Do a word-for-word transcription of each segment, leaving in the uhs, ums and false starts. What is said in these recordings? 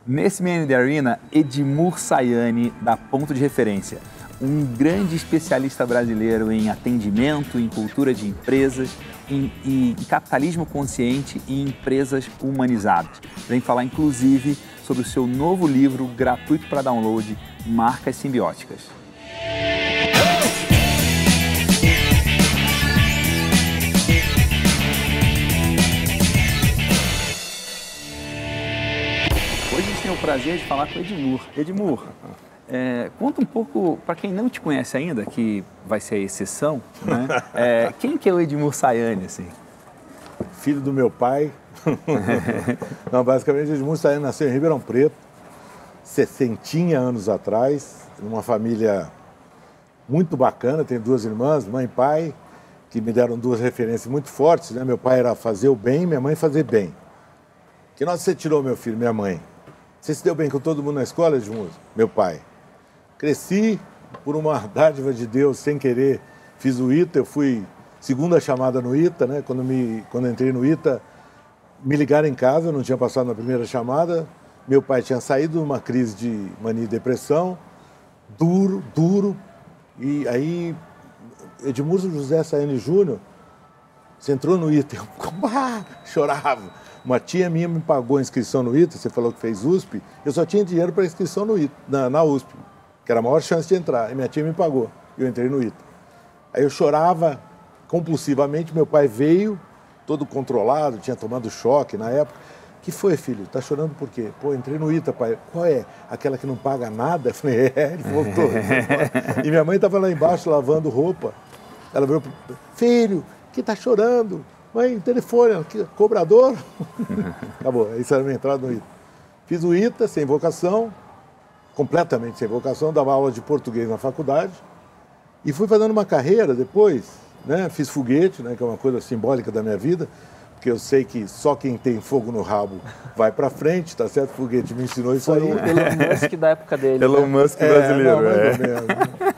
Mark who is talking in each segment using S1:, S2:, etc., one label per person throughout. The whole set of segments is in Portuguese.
S1: Nesse Man in the Arena, Edmur Sayane, da Ponto de Referência, um grande especialista brasileiro em atendimento, em cultura de empresas, em, em capitalismo consciente e empresas humanizadas. Vem falar, inclusive, sobre o seu novo livro, gratuito para download, Marcas Simbióticas. Hoje a gente tem o prazer de falar com o Edmur. Edmur, é, conta um pouco, para quem não te conhece ainda, que vai ser a exceção, né? É, quem que é o Edmur Sayane, assim?
S2: Filho do meu pai. Não, basicamente, Edmur Sayane nasceu em Ribeirão Preto, sessenta anos atrás, numa família muito bacana, tem duas irmãs, mãe e pai, que me deram duas referências muito fortes, né? Meu pai era fazer o bem, minha mãe fazer bem. Que nota você tirou, meu filho, minha mãe? Você se deu bem com todo mundo na escola, Edmur? Meu pai. Cresci por uma dádiva de Deus, sem querer. Fiz o ITA, eu fui segunda chamada no ITA, né? Quando, me, quando entrei no ITA, me ligaram em casa, eu não tinha passado na primeira chamada. Meu pai tinha saído de uma crise de mania e depressão, duro, duro. E aí, Edmur José Sayane Júnior, você entrou no ITA, eu ah, chorava. Uma tia minha me pagou a inscrição no ITA, você falou que fez U S P, eu só tinha dinheiro para inscrição no ITA, na, na U S P, que era a maior chance de entrar, e minha tia me pagou, e eu entrei no ITA. Aí eu chorava compulsivamente, meu pai veio, todo controlado, tinha tomado choque na época. Que foi, filho? Tá chorando por quê? Pô, entrei no ITA, pai. Qual é? Aquela que não paga nada? Eu falei, é, ele voltou. E minha mãe estava lá embaixo lavando roupa. Ela virou, filho, que tá chorando? Mãe, telefone, aqui, cobrador. Acabou, isso era a minha entrada no ITA. Fiz o ITA, sem vocação, completamente sem vocação, dava aula de português na faculdade e fui fazendo uma carreira depois, né? Fiz foguete, né? Que é uma coisa simbólica da minha vida, porque eu sei que só quem tem fogo no rabo vai para frente, tá certo? Foguete me ensinou isso
S3: Foi
S2: aí.
S3: o Elon Musk da época dele.
S1: Elon
S3: né?
S1: Musk
S2: É,
S1: brasileiro,
S2: não, mais
S1: é.
S2: ou menos.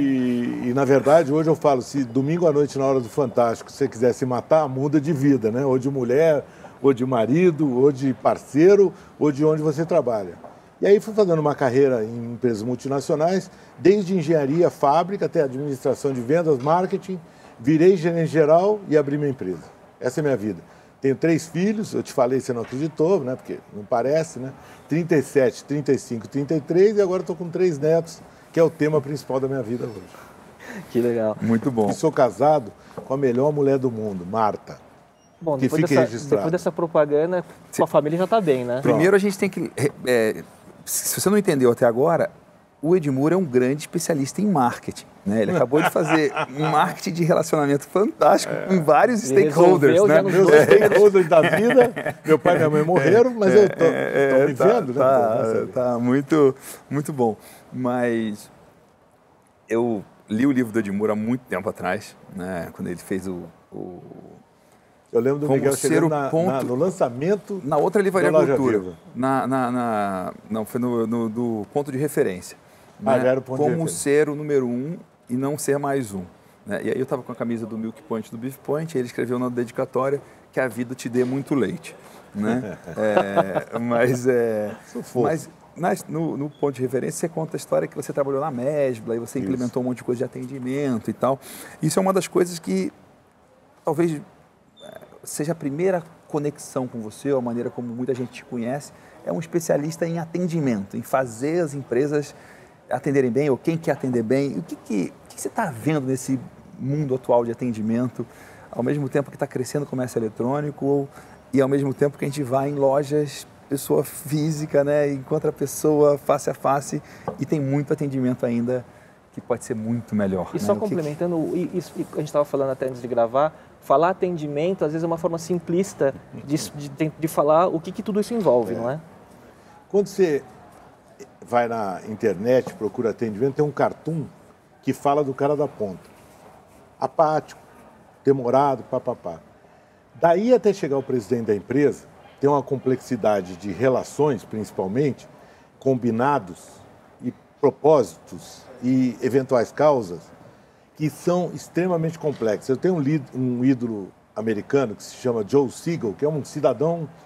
S2: E, e, na verdade, hoje eu falo, se domingo à noite, na hora do Fantástico, você quiser se matar, muda de vida, né? Ou de mulher, ou de marido, ou de parceiro, ou de onde você trabalha. E aí fui fazendo uma carreira em empresas multinacionais, desde engenharia, fábrica, até administração de vendas, marketing, virei gerente geral e abri minha empresa. Essa é a minha vida. Tenho três filhos, eu te falei, você não acreditou, né? Porque não parece, né? trinta e sete, trinta e cinco, trinta e três e agora estou com três netos, que é o tema principal da minha vida hoje.
S3: Que legal.
S1: Muito bom.
S2: E sou casado com a melhor mulher do mundo, Marta.
S3: Bom,
S2: que
S3: depois,
S2: fique
S3: dessa,
S2: registrado.
S3: depois dessa propaganda, sua família já está bem, né?
S1: Primeiro a gente tem que... É, se você não entendeu até agora, o Edmur é um grande especialista em marketing, né? Ele acabou de fazer um marketing de relacionamento fantástico é. com vários
S3: Ele
S1: stakeholders, né?
S2: Meus stakeholders da vida, meu pai e minha mãe morreram, mas eu estou é, vivendo,
S1: tá,
S2: né?
S1: Tá, tá muito, muito bom. Mas eu li o livro do Edmur há muito tempo atrás, né? Quando ele fez o... o...
S2: Eu lembro do
S1: Como
S2: Miguel chegando na,
S1: ponto,
S2: na, no lançamento
S1: na outra livraria Cultura.
S2: Viva.
S1: Na, na, na, não, foi no, no do ponto de referência.
S2: Ah,
S1: Né?
S2: era o ponto
S1: Como
S2: de referência.
S1: ser o número um e não ser mais um. Né? E aí eu estava com a camisa do Milk Point do Beef Point, e ele escreveu na dedicatória que a vida te dê muito leite. Né? é, mas é, mas nas, no, no ponto de referência você conta a história que você trabalhou na Mesbla e você
S2: Isso.
S1: implementou um monte de coisa de atendimento e tal. Isso é uma das coisas que talvez seja a primeira conexão com você, ou a maneira como muita gente te conhece, é um especialista em atendimento, em fazer as empresas atenderem bem, ou quem quer atender bem. O que, que, o que você está vendo nesse mundo atual de atendimento, ao mesmo tempo que está crescendo o comércio eletrônico, ou, e ao mesmo tempo que a gente vai em lojas, pessoa física, né, encontra a pessoa face a face, e tem muito atendimento ainda que pode ser muito melhor.
S3: E
S1: né?
S3: só
S1: O
S3: complementando, que... isso que a gente estava falando até antes de gravar, falar atendimento às vezes é uma forma simplista de, de, de falar o que, que tudo isso envolve, é. não é?
S2: Quando você vai na internet, procura atendimento, tem um cartoon que fala do cara da ponta. Apático, demorado, papapá. Daí até chegar o presidente da empresa, tem uma complexidade de relações, principalmente, combinados e propósitos e eventuais causas, que são extremamente complexas. Eu tenho um, um ídolo americano que se chama Joe Siegel, que é um cidadão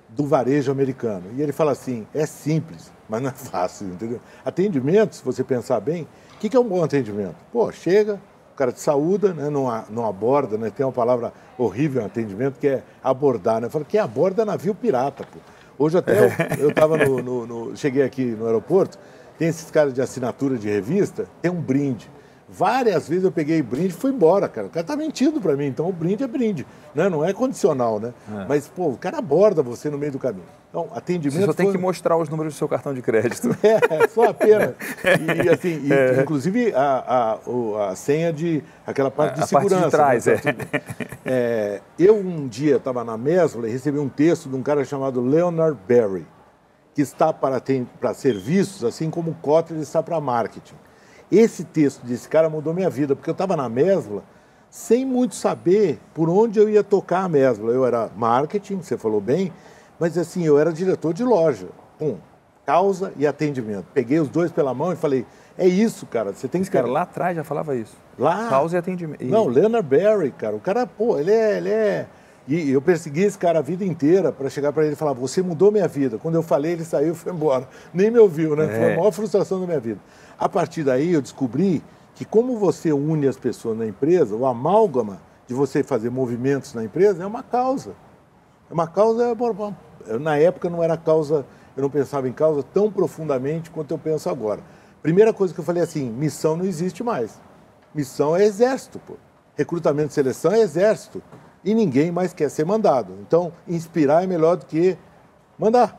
S2: do varejo americano. E ele fala assim, é simples, mas não é fácil, entendeu? Atendimento, se você pensar bem, o que, que é um bom atendimento? Pô, chega, o cara te saúda, né, não, não aborda, né, tem uma palavra horrível em atendimento que é abordar, né? Fala, quem aborda é navio pirata, pô. Hoje até eu estava no, no, no... Cheguei aqui no aeroporto, tem esses caras de assinatura de revista, tem um brinde. Várias vezes eu peguei brinde e fui embora, cara. O cara tá mentindo para mim, então o brinde é brinde, né? Não é condicional, né? É. Mas, pô, o cara aborda você no meio do caminho. Então, atendimento...
S1: Você só tem
S2: foi...
S1: que mostrar os números do seu cartão de crédito.
S2: É, só apenas. E, assim, e, é. inclusive a, a, a senha de... aquela parte de
S1: a
S2: segurança.
S1: Parte de trás,
S2: né?
S1: é.
S2: é. Eu, um dia, estava na Mesbla e recebi um texto de um cara chamado Leonard Berry, que está para, tem, para serviços, assim como o Kotler está para marketing. Esse texto desse cara mudou minha vida, porque eu estava na Mesbla sem muito saber por onde eu ia tocar a Mesbla. Eu era marketing, você falou bem, mas assim, eu era diretor de loja. Pum, causa e atendimento. Peguei os dois pela mão e falei, é isso, cara, você tem que...
S1: Esse cara lá atrás já falava isso.
S2: Lá?
S1: Causa e atendimento. E...
S2: Não, Leonard Berry, cara, o cara, pô, ele é... Ele é... E eu persegui esse cara a vida inteira para chegar para ele e falar, você mudou minha vida. Quando eu falei, ele saiu e foi embora. Nem me ouviu, né? É. Foi a maior frustração da minha vida. A partir daí, eu descobri que como você une as pessoas na empresa, o amálgama de você fazer movimentos na empresa é uma causa. É uma causa... Na época não era causa... Eu não pensava em causa tão profundamente quanto eu penso agora. Primeira coisa que eu falei assim, missão não existe mais. Missão é exército, pô. Recrutamento e seleção é exército. E ninguém mais quer ser mandado. Então, inspirar é melhor do que mandar.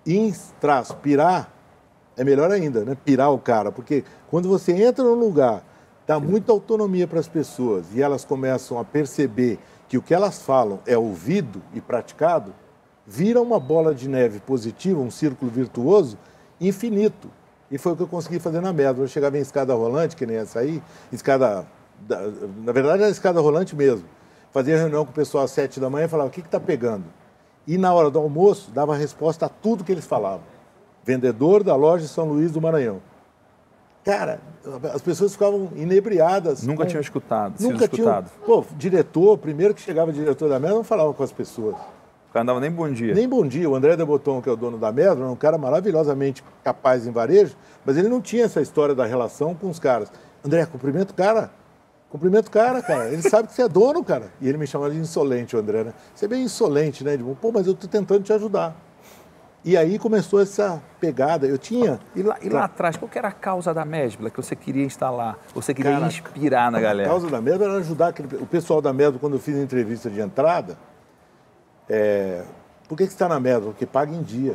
S2: Inspirar é melhor ainda, né? Pirar o cara. Porque quando você entra num lugar, dá muita autonomia para as pessoas e elas começam a perceber que o que elas falam é ouvido e praticado, vira uma bola de neve positiva, um círculo virtuoso infinito. E foi o que eu consegui fazer na Mesbla. Eu chegava em escada rolante, que nem essa aí, escada... Na verdade, era escada rolante mesmo. Fazia reunião com o pessoal às sete da manhã e falava, o que está pegando? E na hora do almoço, dava resposta a tudo que eles falavam. Vendedor da loja de São Luís do Maranhão. Cara, as pessoas ficavam inebriadas.
S1: Nunca
S2: com...
S1: tinham escutado,
S2: Nunca
S1: sido escutado.
S2: Tinham... Pô, diretor, primeiro que chegava diretor da Mesbla, não falava com as pessoas.
S1: O cara não dava nem bom dia.
S2: Nem bom dia. O André de Botton, que é o dono da Mesbla, é um cara maravilhosamente capaz em varejo, mas ele não tinha essa história da relação com os caras. André, cumprimento o cara. Cumprimento o cara, cara. Ele sabe que você é dono, cara. E ele me chamava de insolente, o André, né? Você é bem insolente, né? Tipo, pô, mas eu tô tentando te ajudar. E aí começou essa pegada. Eu tinha...
S1: E lá, e lá atrás, qual que era a causa da Mesbla que você queria instalar? Você queria cara, inspirar na galera?
S2: A causa da Mesbla era ajudar aquele... o pessoal da Mesbla, quando eu fiz a entrevista de entrada, é... por que que você está na Mesbla? Porque paga em dia.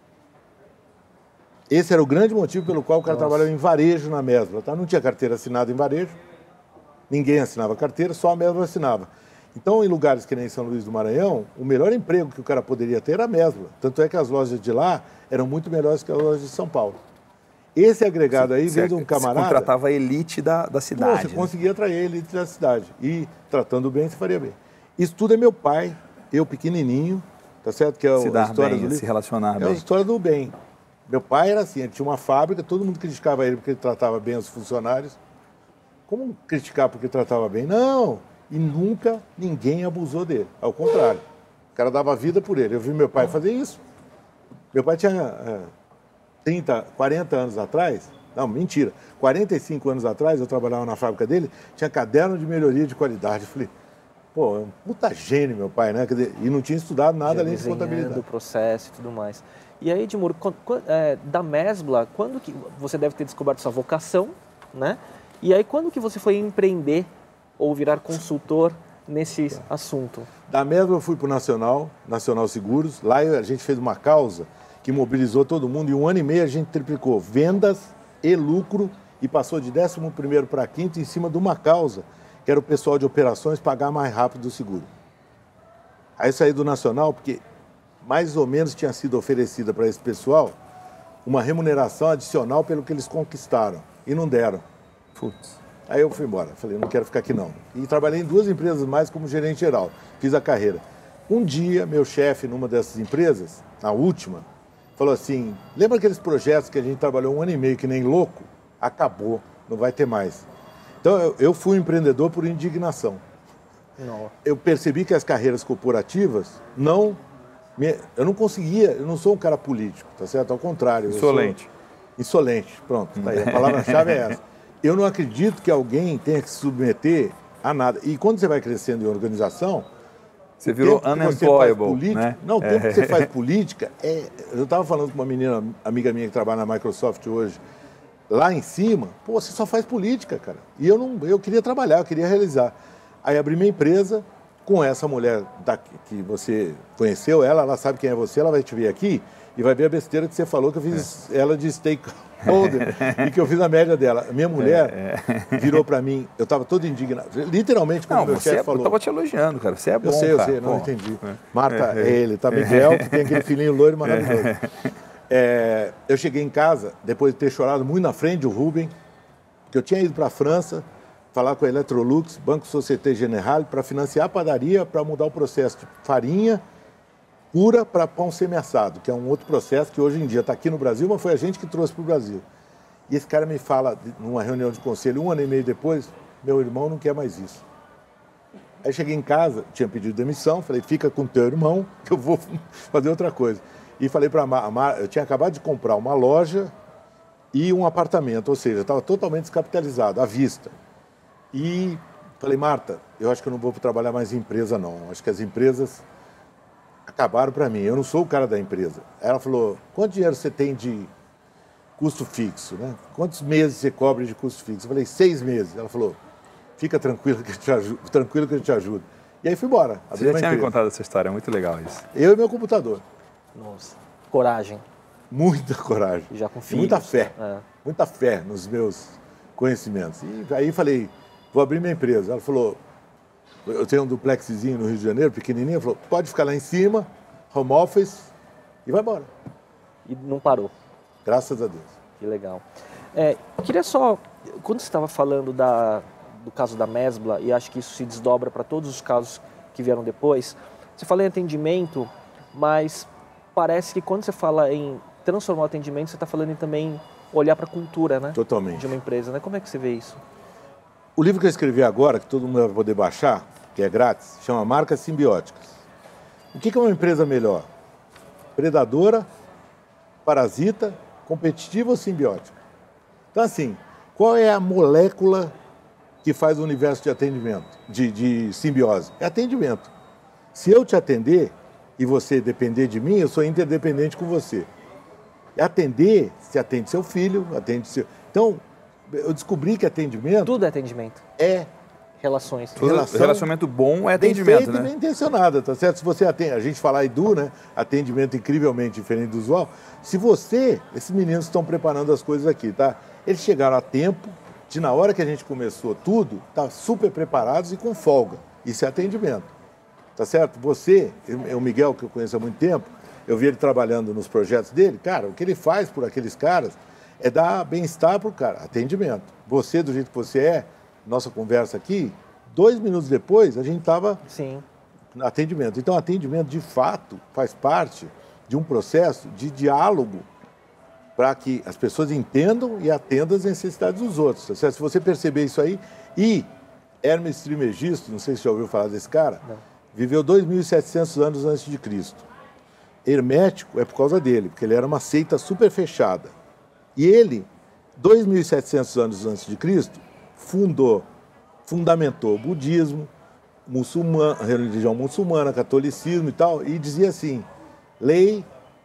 S2: Esse era o grande motivo pelo qual o cara Nossa. trabalhava em varejo na Mesbla, tá? Não tinha carteira assinada em varejo. Ninguém assinava carteira, só a Mesbla assinava. Então, em lugares que nem São Luís do Maranhão, o melhor emprego que o cara poderia ter era a Mesbla. Tanto é que as lojas de lá eram muito melhores que as lojas de São Paulo. Esse agregado aí veio de um camarada...
S1: Você contratava a elite da, da cidade.
S2: Pô, você
S1: né?
S2: conseguia atrair a elite da cidade. E, tratando bem, você faria bem. Isso tudo é meu pai, eu pequenininho, tá certo? Que é
S1: se
S2: a
S1: dar
S2: história
S1: bem,
S2: do...
S1: se relacionar
S2: é
S1: bem.
S2: É a história do bem. Meu pai era assim, ele tinha uma fábrica, todo mundo criticava ele porque ele tratava bem os funcionários. Como criticar porque tratava bem? Não! E nunca ninguém abusou dele. Ao contrário. O cara dava vida por ele. Eu vi meu pai fazer isso. Meu pai tinha é, trinta, quarenta anos atrás. Não, mentira. quarenta e cinco anos atrás, eu trabalhava na fábrica dele, tinha caderno de melhoria de qualidade. Eu falei, pô, é um puta gênio meu pai, né? Quer dizer, e não tinha estudado nada além de contabilidade.
S3: do processo e tudo mais. E aí, Edmuro, é, da Mesbla, quando que você deve ter descoberto sua vocação, né? E aí, quando que você foi empreender ou virar consultor nesse tá. assunto?
S2: Da Mesbla eu fui para o Nacional, Nacional Seguros. Lá a gente fez uma causa que mobilizou todo mundo. E um ano e meio a gente triplicou vendas e lucro e passou de décimo primeiro para quinto em cima de uma causa, que era o pessoal de operações pagar mais rápido o seguro. Aí eu saí do Nacional porque mais ou menos tinha sido oferecida para esse pessoal uma remuneração adicional pelo que eles conquistaram. E não deram. Putz. Aí eu fui embora, falei, não quero ficar aqui não. E trabalhei em duas empresas mais como gerente geral, fiz a carreira. Um dia, meu chefe numa dessas empresas, na última, falou assim, lembra aqueles projetos que a gente trabalhou um ano e meio que nem louco? Acabou, não vai ter mais. Então eu, eu fui um empreendedor por indignação. Não. Eu percebi que as carreiras corporativas não Eu não conseguia, eu não sou um cara político, tá certo? Ao contrário.
S1: Insolente.
S2: Insolente, pronto. Tá aí, a palavra-chave é essa. Eu não acredito que alguém tenha que se submeter a nada. E quando você vai crescendo em organização...
S1: Você virou unemployable,
S2: política, né? Não, o tempo é. que você faz política... É, eu estava falando com uma menina, amiga minha que trabalha na Microsoft hoje, lá em cima, pô, você só faz política, cara. E eu, não, eu queria trabalhar, eu queria realizar. Aí abri minha empresa com essa mulher daqui, que você conheceu, ela, ela sabe quem é você, ela vai te ver aqui e vai ver a besteira que você falou, que eu fiz é. ela de stakeholder e que eu fiz a média dela. Minha mulher é, é. virou para mim, eu estava todo indignado, literalmente, quando
S1: não,
S2: meu chefe
S1: é,
S2: falou.
S1: Eu estava te elogiando, cara, você é bom,
S2: Eu sei, eu
S1: cara.
S2: sei, não
S1: Pô.
S2: entendi. É. Marta, é, é ele, tá Miguel, que tem aquele filhinho loiro maravilhoso. É, eu cheguei em casa, depois de ter chorado muito na frente do Rubem, porque eu tinha ido para a França, falar com a Electrolux, Banco Société Générale, para financiar a padaria, para mudar o processo de farinha pura para pão semi-assado, que é um outro processo que hoje em dia está aqui no Brasil, mas foi a gente que trouxe para o Brasil. E esse cara me fala, numa reunião de conselho, um ano e meio depois, meu irmão não quer mais isso. Aí cheguei em casa, tinha pedido demissão, falei, fica com teu irmão, que eu vou fazer outra coisa. E falei para a Mar, Mar, eu tinha acabado de comprar uma loja e um apartamento, ou seja, estava totalmente descapitalizado, à vista. E falei, Marta, eu acho que eu não vou trabalhar mais em empresa, não. Acho que as empresas acabaram para mim. Eu não sou o cara da empresa. Ela falou, quanto dinheiro você tem de custo fixo, né? Quantos meses você cobra de custo fixo? Eu falei, seis meses. Ela falou, fica tranquilo que eu te ajudo, tranquilo que eu te ajudo. E aí fui embora.
S1: Você já tinha empresa. me contado essa história, é muito legal isso.
S2: Eu e meu computador.
S3: Nossa, coragem.
S2: Muita coragem.
S3: E já com filhos.
S2: Muita fé.
S3: É.
S2: Muita fé nos meus conhecimentos. E aí falei, vou abrir minha empresa. Ela falou, eu tenho um duplexzinho no Rio de Janeiro, pequenininho. Ela falou, pode ficar lá em cima, home office, e vai embora.
S3: E não parou.
S2: Graças a Deus.
S3: Que legal. É, queria só, quando você estava falando da, do caso da Mesbla, e acho que isso se desdobra para todos os casos que vieram depois, você fala em atendimento, mas parece que quando você fala em transformar o atendimento, você está falando em também olhar para a cultura, né?
S2: Totalmente.
S3: De uma empresa, né? Como é que você vê isso?
S2: O livro que eu escrevi agora, que todo mundo vai poder baixar, que é grátis, chama Marcas Simbióticas. O que é uma empresa melhor? Predadora, parasita, competitiva ou simbiótica? Então, assim, qual é a molécula que faz o universo de atendimento, de, de simbiose? É atendimento. Se eu te atender e você depender de mim, eu sou interdependente com você. Atender, se atende seu filho, atende seu... Então, eu descobri que atendimento...
S3: Tudo é atendimento.
S2: É.
S3: Relações.
S1: Relação, relacionamento bom é atendimento,
S2: bem feito,
S1: né?
S2: Bem intencionado, tá certo? Se você atende, a gente fala Edu, né? Atendimento incrivelmente diferente do usual. Se você, esses meninos estão preparando as coisas aqui, tá? Eles chegaram a tempo de, na hora que a gente começou tudo, tá super preparados e com folga. Isso é atendimento, tá certo? Você, o Miguel, que eu conheço há muito tempo, eu vi ele trabalhando nos projetos dele, cara, o que ele faz por aqueles caras é dar bem-estar pro cara, atendimento. Você, do jeito que você é, nossa conversa aqui, dois minutos depois, a gente estava no atendimento. Então, atendimento, de fato, faz parte de um processo de diálogo para que as pessoas entendam e atendam as necessidades dos outros. Tá certo? Se você perceber isso aí, e Hermes Trismegisto, não sei se você já ouviu falar desse cara, não. Viveu dois mil e setecentos anos antes de Cristo. Hermético é por causa dele, porque ele era uma seita super fechada. E ele, dois mil e setecentos anos antes de Cristo, fundou, fundamentou o budismo, muçulmano, religião muçulmana, catolicismo e tal, e dizia assim, lei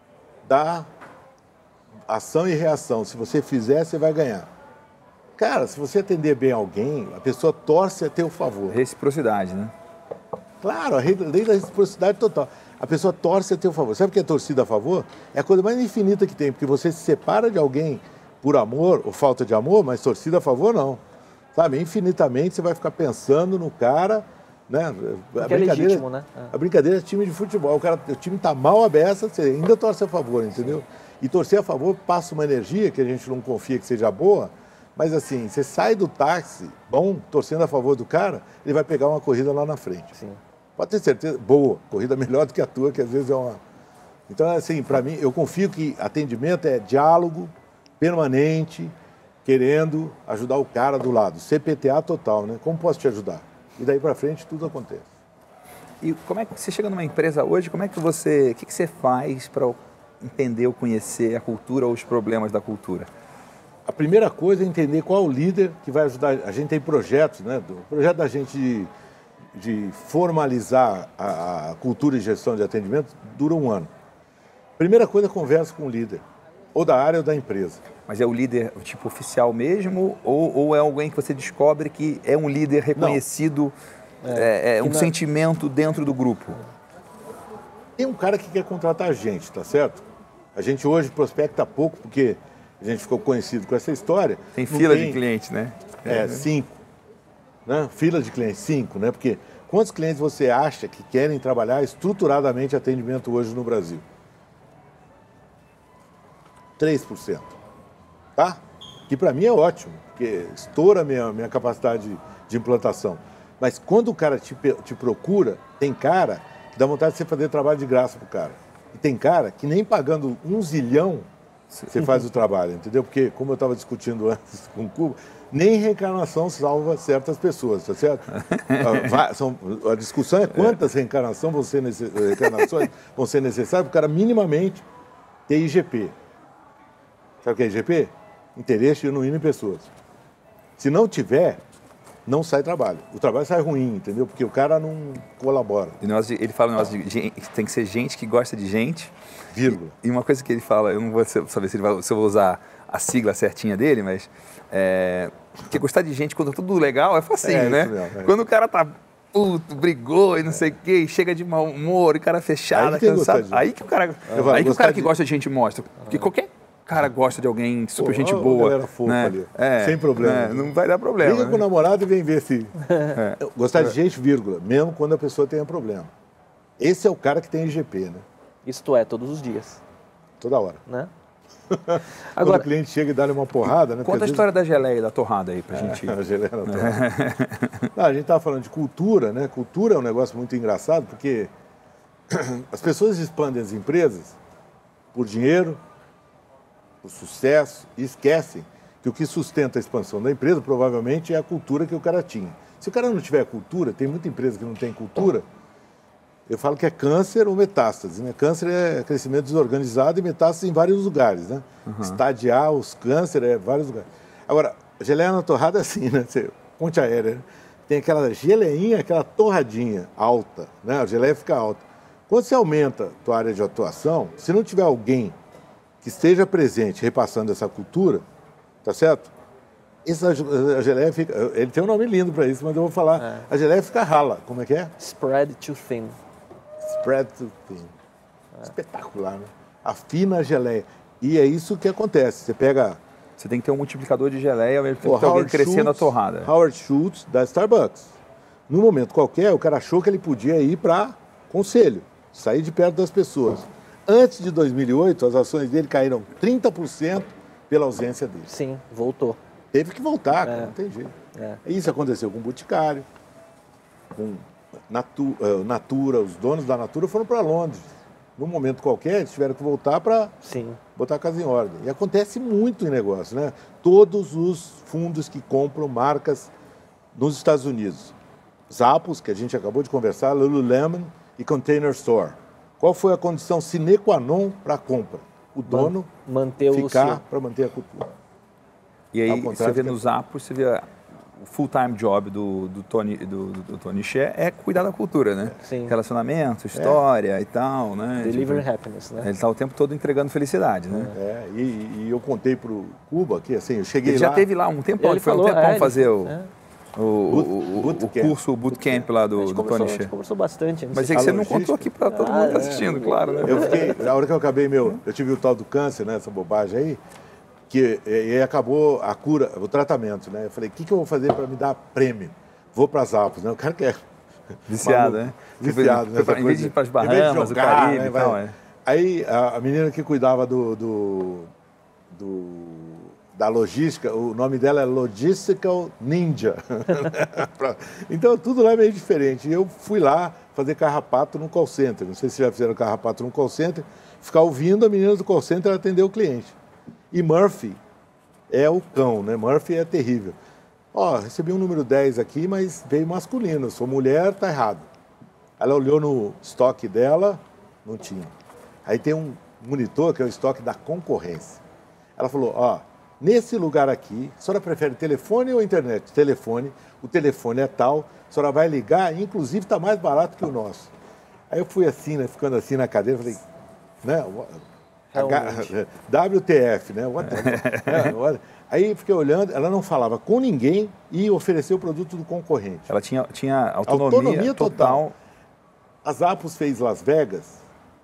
S2: da ação e reação, se você fizer, você vai ganhar. Cara, se você atender bem alguém, a pessoa torce a teu favor.
S1: Reciprocidade, né?
S2: Claro, a lei da reciprocidade total. A pessoa torce a teu favor. Sabe o que é torcida a favor? É a coisa mais infinita que tem, porque você se separa de alguém por amor ou falta de amor, mas torcida a favor não. Sabe, infinitamente você vai ficar pensando no cara, né? A
S3: é legítimo, né? É.
S2: A brincadeira é time de futebol. O, cara, o time está mal à beça, você ainda torce a favor, entendeu? Sim. E torcer a favor passa uma energia que a gente não confia que seja boa, mas assim, você sai do táxi, bom, torcendo a favor do cara, ele vai pegar uma corrida lá na frente.
S3: Sim.
S2: Pode ter certeza, boa, corrida melhor do que a tua, que às vezes é uma... Então, assim, para mim, eu confio que atendimento é diálogo permanente, querendo ajudar o cara do lado. C P T A total, né? Como posso te ajudar? E daí para frente tudo acontece.
S1: E como é que você chega numa empresa hoje, como é que você, o que, que você faz para entender ou conhecer a cultura ou os problemas da cultura?
S2: A primeira coisa é entender qual é o líder que vai ajudar. A gente tem projetos, né? O projeto da gente de, de formalizar a, a cultura e gestão de atendimento dura um ano. Primeira coisa, conversa com o líder, ou da área ou da empresa.
S1: Mas é o líder tipo oficial mesmo, ou, ou é alguém que você descobre que é um líder reconhecido, é, é, é um sentimento dentro do grupo?
S2: Tem um cara que quer contratar a gente, tá certo? A gente hoje prospecta pouco, porque a gente ficou conhecido com essa história.
S1: Tem fila
S2: tem,
S1: de clientes, né?
S2: É, é, cinco. Né? Fila de clientes, cinco, né? Porque quantos clientes você acha que querem trabalhar estruturadamente atendimento hoje no Brasil? três por cento. Tá? Que para mim é ótimo, porque estoura a minha, minha capacidade de, de implantação. Mas quando o cara te, te procura, tem cara que dá vontade de você fazer trabalho de graça pro cara. E tem cara que nem pagando um zilhão você faz o trabalho, entendeu? Porque, como eu estava discutindo antes com o Cuba, nem reencarnação salva certas pessoas, tá certo? a, são, a discussão é quantas reencarnações vão ser, necess, reencarnações vão ser necessárias para o cara minimamente ter I G P. Sabe o que é I G P? Interesse genuíno em pessoas. Se não tiver, não sai trabalho. O trabalho sai ruim, entendeu? Porque o cara não colabora.
S1: E nós, ele fala um negócio de gente, tem que ser gente que gosta de gente.
S2: Vírgula.
S1: E, e uma coisa que ele fala, eu não vou saber se, ele vai, se eu vou usar a sigla certinha dele, mas é, que gostar de gente quando tudo legal é facinho,
S2: é,
S1: né?
S2: Isso mesmo, é.
S1: Quando o cara tá puto, brigou e não sei o quê, e chega de mau humor, e cara fechado,
S2: aí que
S1: cansado. Aí que o cara,
S2: falo,
S1: aí que, o cara que
S2: de...
S1: gosta de gente mostra. Porque qualquer cara gosta de alguém super Pô, gente
S2: ó,
S1: boa.
S2: Galera fofa
S1: né?
S2: ali.
S1: É,
S2: sem problema.
S1: É, não vai dar problema.
S2: Liga
S1: né?
S2: com o namorado e vem ver se. É. Gostar de gente, vírgula, mesmo quando a pessoa tenha problema. Esse é o cara que tem I G P, né?
S3: Isto é, todos os dias.
S2: Toda hora.
S3: Né?
S2: Quando
S3: Agora,
S2: o cliente chega e dá-lhe uma porrada, né?
S1: Conta a história vezes... da geleia e da torrada aí pra
S2: é,
S1: gente.
S2: A geleia da torrada. Não, a gente estava falando de cultura, né? Cultura é um negócio muito engraçado, porque as pessoas expandem as empresas por dinheiro, por sucesso, e esquecem que o que sustenta a expansão da empresa provavelmente é a cultura que o cara tinha. Se o cara não tiver cultura, tem muita empresa que não tem cultura, eu falo que é câncer ou metástase, né? Câncer é crescimento desorganizado e metástase em vários lugares, né? Uhum. Estadiar os câncer é vários lugares. Agora, geleia na torrada é assim, né? Você, ponte aérea, né? Tem aquela geleinha, aquela torradinha alta, né? A geleia fica alta. Quando você aumenta a tua área de atuação, se não tiver alguém que esteja presente repassando essa cultura, tá certo? Essa a geleia fica... Ele tem um nome lindo para isso, mas eu vou falar. É. A geleia fica rala. Como é que é?
S3: Spread too thin.
S2: Spread too thin. É. Espetacular, né? Afina a geleia. E é isso que acontece. Você pega...
S1: Você tem que ter um multiplicador de geleia, ao mesmo tempo que alguém crescendo a torrada.
S2: Howard Schultz, da Starbucks. Num momento qualquer, o cara achou que ele podia ir para conselho, sair de perto das pessoas. Antes de dois mil e oito, as ações dele caíram trinta por cento pela ausência dele.
S3: Sim, voltou.
S2: Teve que voltar,
S3: é.
S2: não tem jeito.
S3: É.
S2: Isso aconteceu com o Boticário, com Natura, uh, Natura, os donos da Natura foram para Londres. Num momento qualquer, eles tiveram que voltar para botar a casa em ordem. E acontece muito em negócio, né? Todos os fundos que compram marcas nos Estados Unidos. Zappos, que a gente acabou de conversar, Lululemon e Container Store. Qual foi a condição sine qua non para a compra? O dono
S3: manter
S2: ficar para manter a cultura.
S1: E aí você vê nos Zappos, você vê o full-time job do, do Tony do, do Tony Hsieh é cuidar da cultura, né?
S3: Sim.
S1: Relacionamento, história é. e tal, né?
S3: Deliver
S1: tipo,
S3: happiness, né?
S1: Ele está o tempo todo entregando felicidade, né?
S2: É, e, e eu contei para o Cuba que assim, eu cheguei
S1: ele
S2: lá...
S1: já teve lá um tempão, ele foi
S3: falou,
S1: um tempão
S3: é,
S1: fazer o...
S3: É.
S1: O, o, o, o curso, o bootcamp lá do, do Tony Hsieh.
S3: A gente conversou bastante.
S1: Mas é que você não contou aqui para todo mundo que está assistindo,
S3: é,
S1: claro. Né?
S2: Eu fiquei, na hora que eu acabei meu, eu tive o tal do câncer, né, essa bobagem aí, que e acabou a cura, o tratamento, né? Eu falei, o que, que eu vou fazer para me dar prêmio? Vou para as Alpes, né? O cara quer...
S1: Viciado, né?
S2: Viciado, né?
S1: Em vez de ir para as Bahamas, o Caribe né, e tal, é.
S2: Aí a, a menina que cuidava do... do, do da logística, o nome dela é Logistical Ninja. Então, tudo lá é meio diferente. E eu fui lá fazer carrapato no call center. Não sei se já fizeram carrapato no call center. Ficar ouvindo a menina do call center atender o cliente. E Murphy é o cão, né? Murphy é terrível. Ó, recebi um número dez aqui, mas veio masculino. Eu sou mulher, tá errado. Ela olhou no estoque dela, não tinha. Aí tem um monitor que é o estoque da concorrência. Ela falou, ó, nesse lugar aqui, a senhora prefere telefone ou internet? Telefone, o telefone é tal, a senhora vai ligar, inclusive está mais barato que o nosso. Aí eu fui assim, né, ficando assim na cadeira, falei, né, H, W T F, né, what the, né, aí fiquei olhando, ela não falava com ninguém e ofereceu o produto do concorrente.
S1: Ela tinha, tinha autonomia,
S2: autonomia total.
S1: total.
S2: A Zappos fez Las Vegas,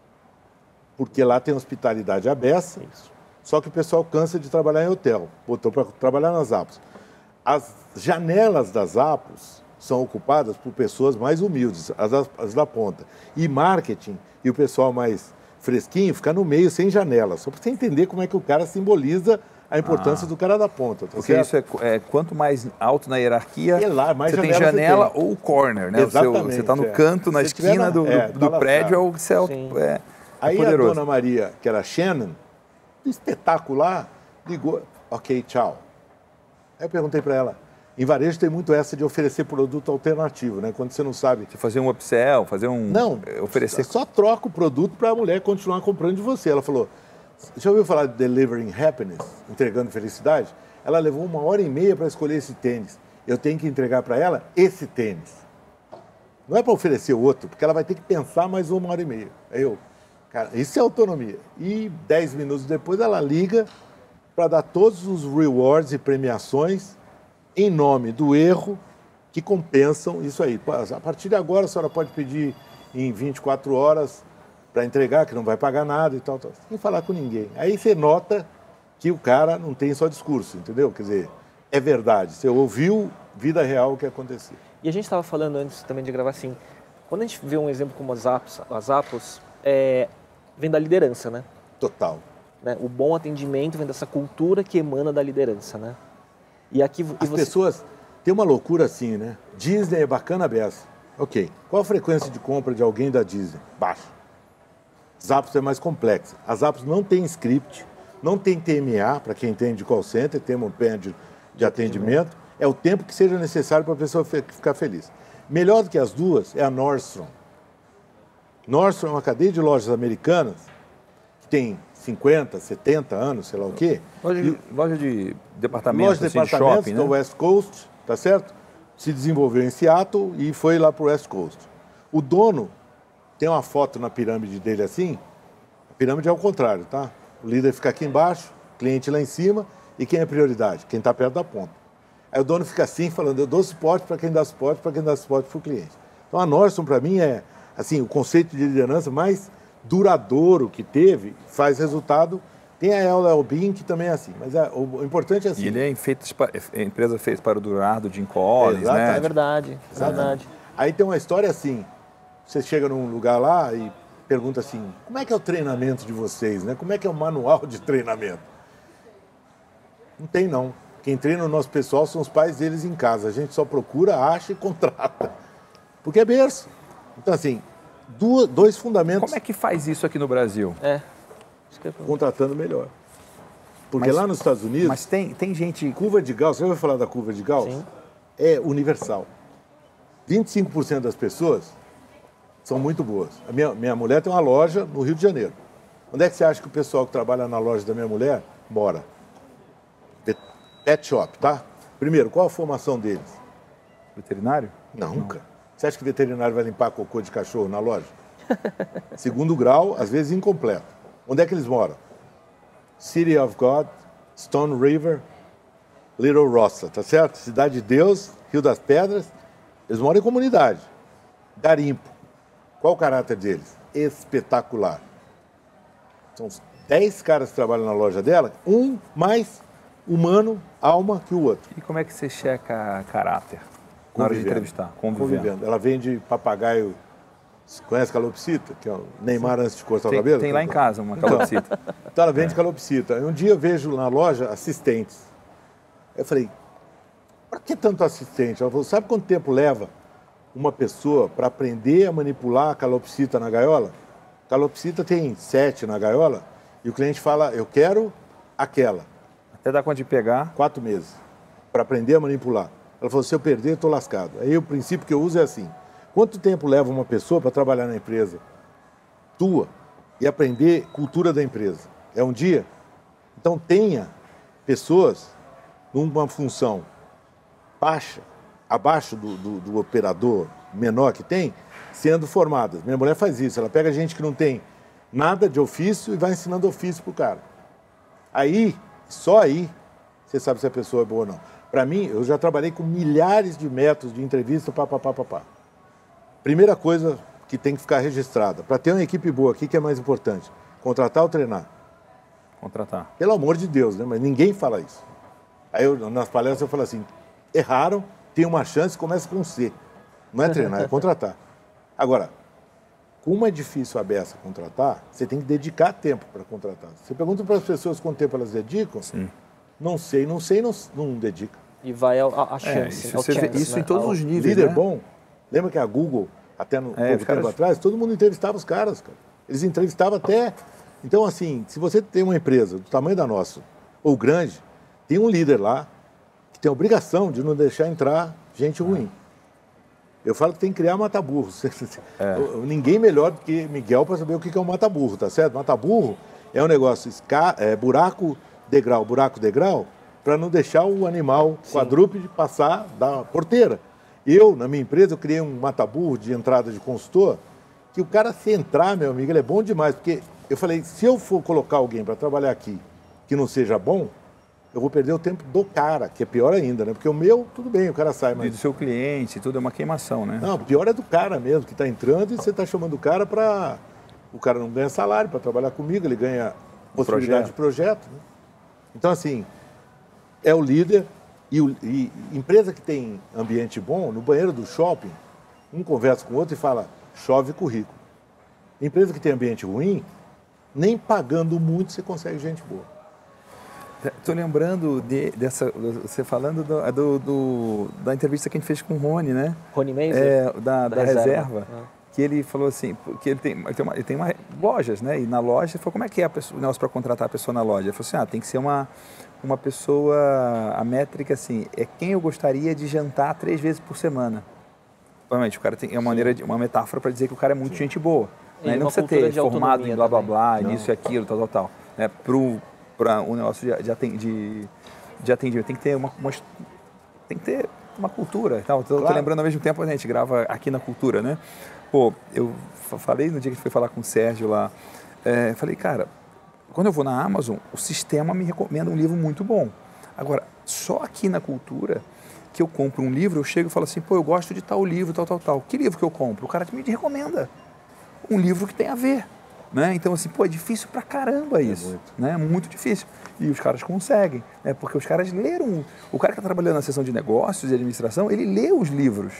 S2: porque lá tem hospitalidade à beça, só que o pessoal cansa de trabalhar em hotel, botou para trabalhar nas Zappos. As janelas das Zappos são ocupadas por pessoas mais humildes, as, as da ponta. E marketing, e o pessoal mais fresquinho, fica no meio, sem janela. Só para você entender como é que o cara simboliza a importância ah, do cara da ponta. Tá
S1: porque certo? Isso é, é quanto mais alto na hierarquia,
S2: é lá, mais
S1: você tem janela você tem. Ou corner, né? Exatamente, você está no é. canto, na se esquina na, do, é, do, do tá prédio, ou você é, é,
S2: Aí
S1: é
S2: a dona Maria, que era a Shannon, espetacular, ligou, ok, tchau. Aí eu perguntei para ela, em varejo tem muito essa de oferecer produto alternativo, né? Quando você não sabe...
S1: Você fazer um upsell, fazer um...
S2: Não,
S1: oferecer...
S2: só troca o produto para a mulher continuar comprando de você. Ela falou, já ouviu falar de delivering happiness, entregando felicidade? Ela levou uma hora e meia para escolher esse tênis. Eu tenho que entregar para ela esse tênis. Não é para oferecer outro, porque ela vai ter que pensar mais uma hora e meia. Aí eu, cara, isso é autonomia. E dez minutos depois ela liga para dar todos os rewards e premiações em nome do erro que compensam isso aí. A partir de agora a senhora pode pedir em vinte e quatro horas para entregar, que não vai pagar nada e tal, tal, sem falar com ninguém. Aí você nota que o cara não tem só discurso, entendeu? Quer dizer, é verdade, você ouviu vida real o que aconteceu.
S3: E a gente estava falando antes também de gravar assim, quando a gente vê um exemplo como as Zappos, as Zappos é, vem da liderança, né?
S2: Total.
S3: Né? O bom atendimento vem dessa cultura que emana da liderança, né? E aqui
S2: As
S3: e você...
S2: pessoas têm uma loucura assim, né? Disney é bacana beça. Ok. Qual a frequência de compra de alguém da Disney? Baixa. Zappos é mais complexa. A Zappos não tem script, não tem T M A, para quem entende de call center, tem um pen de, de atendimento. É o tempo que seja necessário para a pessoa ficar feliz. Melhor do que as duas é a Nordstrom. Nordstrom é uma cadeia de lojas americanas que tem cinquenta, setenta anos, sei lá o quê.
S1: Loja de,
S2: e,
S1: loja de departamentos,
S2: loja de
S1: assim,
S2: departamentos
S1: de shopping,
S2: do
S1: né?
S2: West Coast, tá certo? Se desenvolveu em Seattle e foi lá para o West Coast. O dono tem uma foto na pirâmide dele assim, a pirâmide é ao contrário, tá? O líder fica aqui embaixo, o cliente lá em cima, e quem é prioridade? Quem está perto da ponta. Aí o dono fica assim, falando, eu dou suporte para quem dá suporte, para quem dá suporte para o cliente. Então a Nordstrom, para mim, é assim, o conceito de liderança mais duradouro que teve, faz resultado. Tem a L L Bean, que também é assim, mas é, o, o importante é assim.
S1: E ele é feito, a empresa fez para o durar do Jim Collins,
S2: é,
S1: né?
S3: É verdade, é verdade.
S2: Aí tem uma história assim, você chega num lugar lá e pergunta assim, como é que é o treinamento de vocês, né? Como é que é o manual de treinamento? Não tem, não. Quem treina o nosso pessoal são os pais deles em casa. A gente só procura, acha e contrata. Porque é berço. Então, assim, duas, dois fundamentos...
S1: Como é que faz isso aqui no Brasil?
S3: É.
S2: Contratando melhor. Porque
S1: mas,
S2: lá nos Estados Unidos...
S1: Mas tem, tem gente...
S2: Curva de Gauss, você vai falar da curva de Gauss?
S3: Sim.
S2: É universal. vinte e cinco por cento das pessoas são muito boas. A minha, minha mulher tem uma loja no Rio de Janeiro. Onde é que você acha que o pessoal que trabalha na loja da minha mulher mora? Pet shop, tá? Primeiro, qual a formação deles?
S1: Veterinário?
S2: Nunca. Você acha que o veterinário vai limpar cocô de cachorro na loja? Segundo grau, às vezes incompleto. Onde é que eles moram? City of God, Stone River, Little Rossa, tá certo? Cidade de Deus, Rio das Pedras. Eles moram em comunidade. Garimpo. Qual o caráter deles? Espetacular. São dez caras que trabalham na loja dela, um mais humano, alma, que o outro.
S1: E como é que você checa caráter na hora de entrevistar?
S2: Convivendo. Convivendo. Ela vende papagaio. Você conhece calopsita? Que é o Neymar antes de cortar
S1: tem,
S2: o cabelo?
S1: Tem lá em casa uma calopsita.
S2: Então, então ela vende é. calopsita. Um dia eu vejo na loja assistentes. Eu falei, para que tanto assistente? Ela falou, sabe quanto tempo leva uma pessoa para aprender a manipular a calopsita na gaiola? A calopsita tem sete na gaiola e o cliente fala, eu quero aquela.
S1: Até dar conta de pegar?
S2: Quatro meses, para aprender a manipular. Ela falou, se eu perder, eu estou lascado. Aí o princípio que eu uso é assim, Quanto tempo leva uma pessoa para trabalhar na empresa tua e aprender cultura da empresa? É um dia? Então tenha pessoas numa função baixa, abaixo do, do, do operador menor que tem, sendo formadas. Minha mulher faz isso, ela pega gente que não tem nada de ofício e vai ensinando ofício para o cara. Aí, só aí, você sabe se a pessoa é boa ou não. Para mim, eu já trabalhei com milhares de métodos de entrevista, pá, pá, pá, pá, pá. Primeira coisa que tem que ficar registrada, para ter uma equipe boa, o que é mais importante? Contratar ou treinar?
S1: Contratar.
S2: Pelo amor de Deus, né? Mas ninguém fala isso. Aí eu, nas palestras eu falo assim, erraram, tem uma chance, começa com C. Não é treinar, é contratar. Agora, como é difícil a beça contratar, você tem que dedicar tempo para contratar. Você pergunta para as pessoas quanto tempo elas dedicam,
S1: Sim.
S2: não sei, não sei, não, não dedica.
S3: E vai a, a chance.
S1: É, isso
S3: ao
S1: você vê
S3: chance,
S1: isso
S3: né?
S1: em todos
S3: Ao...
S1: os níveis,
S2: Líder
S1: né?
S2: bom, lembra que a Google, até no
S1: É,
S2: pouco
S1: os caras-
S2: tempo atrás, todo mundo entrevistava os caras, cara. Eles entrevistavam até... Então, assim, se você tem uma empresa do tamanho da nossa, ou grande, tem um líder lá que tem a obrigação de não deixar entrar gente ruim. Eu falo que tem que criar mata-burros.
S1: É.
S2: Ninguém melhor do que Miguel para saber o que é um mata-burro, tá certo? Mata-burro é um negócio, esca... é, buraco, degrau, buraco, degrau, para não deixar o animal quadrúpede passar da porteira. Eu, na minha empresa, eu criei um mata-burro de entrada de consultor, que o cara, se entrar, meu amigo, ele é bom demais, porque eu falei, se eu for colocar alguém para trabalhar aqui que não seja bom, eu vou perder o tempo do cara, que é pior ainda, né? Porque o meu, tudo bem, o cara sai,
S1: E
S2: mas...
S1: do seu cliente, tudo é uma queimação, né?
S2: Não, o pior é do cara mesmo, que está entrando e você está chamando o cara para... O cara não ganha salário para trabalhar comigo, ele ganha possibilidade de projeto. Né? Então, assim, é o líder e, o, e empresa que tem ambiente bom, no banheiro do shopping, um conversa com o outro e fala, chove currículo. Empresa que tem ambiente ruim, nem pagando muito você consegue gente boa.
S1: Estou lembrando de, dessa, você falando do, do, do- da entrevista que a gente fez com o Rony, né?
S3: Rony Meiser?
S1: É, da, da,
S3: Da
S1: reserva.
S3: reserva. Ah.
S1: Que ele falou assim, que ele tem, ele tem, uma, ele tem uma, lojas, né? E na loja, ele falou, como é que é a pessoa, o negócio para contratar a pessoa na loja? Ele falou assim, ah, tem que ser uma, uma pessoa, a métrica assim, é quem eu gostaria de jantar três vezes por semana. Obviamente, o cara tem é uma maneira, de, uma metáfora para dizer que o cara é muito gente boa.
S3: E
S1: Né? Ele não
S3: uma
S1: precisa
S3: cultura
S1: ter
S3: de
S1: formado em blá blá
S3: autonomia
S1: blá,
S2: também.
S1: nisso e aquilo, tal, tal, tal. Né? Para um negócio de, de, aten- de, de atendimento, tem que ter uma, uma tem que ter uma cultura. Então, estou
S2: Claro.
S1: lembrando ao mesmo tempo, a gente grava aqui na cultura, né? Pô, eu fa- falei no dia que a gente foi falar com o Sérgio lá, é, falei, cara, quando eu vou na Amazon, o sistema me recomenda um livro muito bom. Agora, só aqui na cultura, que eu compro um livro, eu chego e falo assim, pô, eu gosto de tal livro, tal, tal, tal. Que livro que eu compro? O cara me recomenda um livro que tem a ver. Né? Então, assim, pô, é difícil pra caramba isso.
S2: muito.
S1: Né? Muito difícil. E os caras conseguem, né? Porque os caras leram. O cara que está trabalhando na seção de negócios e administração, ele lê os livros.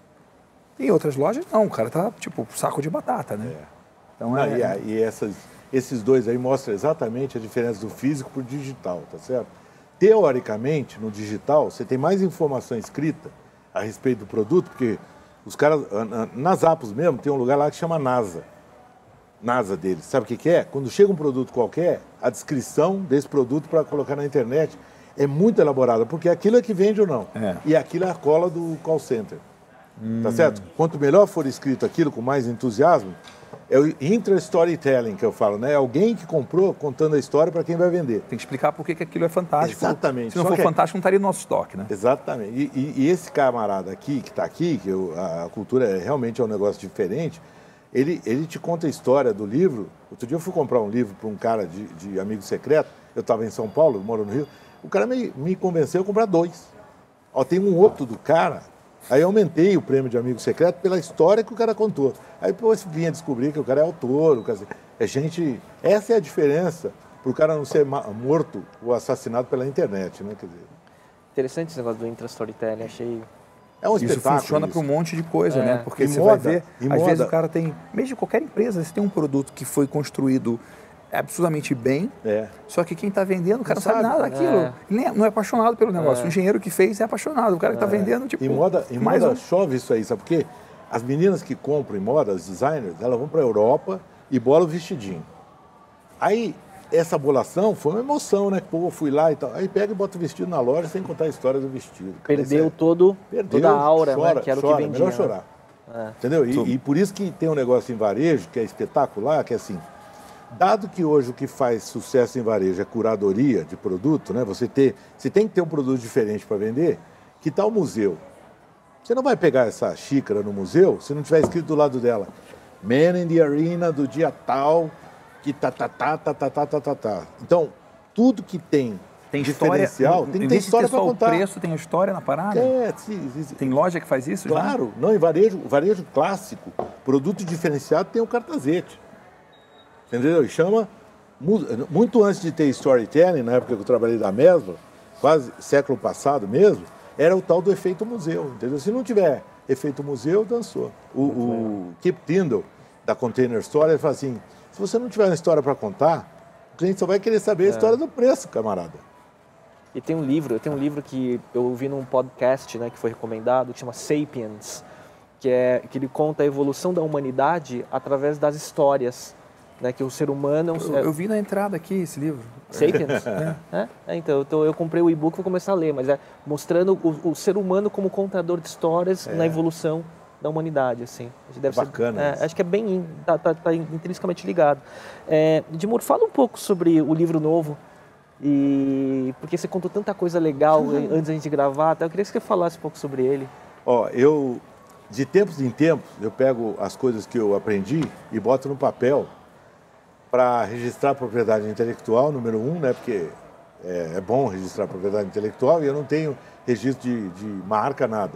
S1: Em outras lojas, não. O cara tá, tipo, saco de batata, né?
S2: É.
S1: Então,
S2: Ah,
S1: é,
S2: e a- e essas, esses dois aí mostram exatamente a diferença do físico para o digital, tá certo? Teoricamente, no digital, você tem mais informação escrita a respeito do produto, porque os caras, ah, ah, nas Apos mesmo, tem um lugar lá que chama NASA. NASA deles. Sabe o que que é? Quando chega um produto qualquer, a descrição desse produto para colocar na internet é muito elaborada, porque aquilo é que vende ou não.
S1: É.
S2: E aquilo é a cola do call center. Tá certo? Quanto melhor for escrito aquilo, com mais entusiasmo, é o intra-storytelling que eu falo, né? É alguém que comprou contando a história para quem vai vender.
S1: tem que explicar por que que aquilo é fantástico.
S2: Exatamente.
S1: Se não
S2: Só
S1: for
S2: que-
S1: fantástico, não estaria no nosso estoque, né?
S2: Exatamente. E, e- e esse camarada aqui, que está aqui, que eu- a, a cultura é, realmente é um negócio diferente, ele, ele te conta a história do livro. Outro dia eu fui comprar um livro para um cara de, de amigo secreto, eu estava em São Paulo, eu moro no Rio, o cara me, me convenceu a comprar dois. Ó, tem um outro do cara, aí eu aumentei o prêmio de amigo secreto pela história que o cara contou. Aí depois vinha descobrir que o cara é autor, o cara, é gente... Essa é a diferença para o cara não ser ma- morto ou assassinado pela internet, né? Quer dizer,
S3: Interessante esse negócio do intra-storytelling, achei...
S2: é um
S1: Isso
S2: espetáculo.
S1: funciona para um
S2: isso.
S1: monte de coisa,
S3: É.
S1: né? Porque
S2: E
S1: você
S2: moda,
S1: vai ver,
S2: e
S1: às
S2: moda.
S1: vezes o cara tem, mesmo de qualquer empresa, você tem um produto que foi construído absolutamente bem,
S2: É.
S1: só que quem está vendendo, o cara não,
S2: Não
S1: sabe
S2: sabe.
S1: nada daquilo.
S3: É.
S1: Ele nem é- não é apaixonado pelo negócio.
S3: É.
S1: O engenheiro que fez é apaixonado. O cara que está vendendo, tipo,
S2: Em moda, em
S1: mais
S2: moda
S1: um.
S2: chove isso aí, sabe por quê? As meninas que compram em moda, as designers, elas vão para a Europa e bolam o vestidinho. Aí, essa bolação foi uma emoção, né? Pô, fui lá e tal. Aí pega e bota o vestido na loja sem contar a história do vestido. Cara,
S3: Perdeu
S2: isso é-
S3: todo,
S2: Perdeu,
S3: toda a aura,
S2: chora,
S3: né? Que era
S2: chora,
S3: o que vendia.
S2: melhor
S3: né?
S2: chorar.
S3: É.
S2: Entendeu? E, e por isso que tem um negócio em varejo que é espetacular, que é assim, dado que hoje o que faz sucesso em varejo é curadoria de produto, né? Você, ter, você tem que ter um produto diferente para vender, que tal o museu? Você não vai pegar essa xícara no museu se não tiver escrito do lado dela Man in the Arena do dia tal, que tá, tá, tá, tá, tá, tá, tá, tá, tá. Então, tudo que tem,
S1: tem
S2: diferencial,
S1: história,
S2: tem que ter história para contar.
S1: O preço tem a história na parada?
S2: É, sim, sim, sim.
S1: Tem loja que faz isso?
S2: Claro, já? Não, em varejo, varejo clássico, produto diferenciado tem o cartazete. Entendeu? E chama, muito antes de ter storytelling, na época que eu trabalhei da Mesbla, quase século passado mesmo, era o tal do efeito museu, entendeu? Se não tiver efeito museu, dançou. O, o Kip Tindall, da Container Store, ele fala assim, se você não tiver uma história para contar, o cliente só vai querer saber a história do preço, camarada.
S3: E tem um livro, eu tenho um livro que eu ouvi num podcast, né, que foi recomendado, que chama Sapiens, que, é, que ele conta a evolução da humanidade através das histórias. Né, que o ser humano...
S1: Eu, eu vi na entrada aqui esse livro.
S3: Sapiens? É. É? É, então, eu, tô, eu comprei o e-book e vou começar a ler, mas é mostrando o, o ser humano como contador de histórias é. na evolução da humanidade, assim. Deve
S2: é bacana.
S3: Ser, é, acho que é bem... Está tá, tá intrinsecamente ligado. É, Edmur, fala um pouco sobre o livro novo, e porque você contou tanta coisa legal uhum. antes da gente gravar, então eu queria que você falasse um pouco sobre ele.
S2: Ó, eu, de tempos em tempos, eu pego as coisas que eu aprendi e boto no papel para registrar a propriedade intelectual, número um, né? Porque é, é bom registrar a propriedade intelectual e eu não tenho registro de, de marca, nada.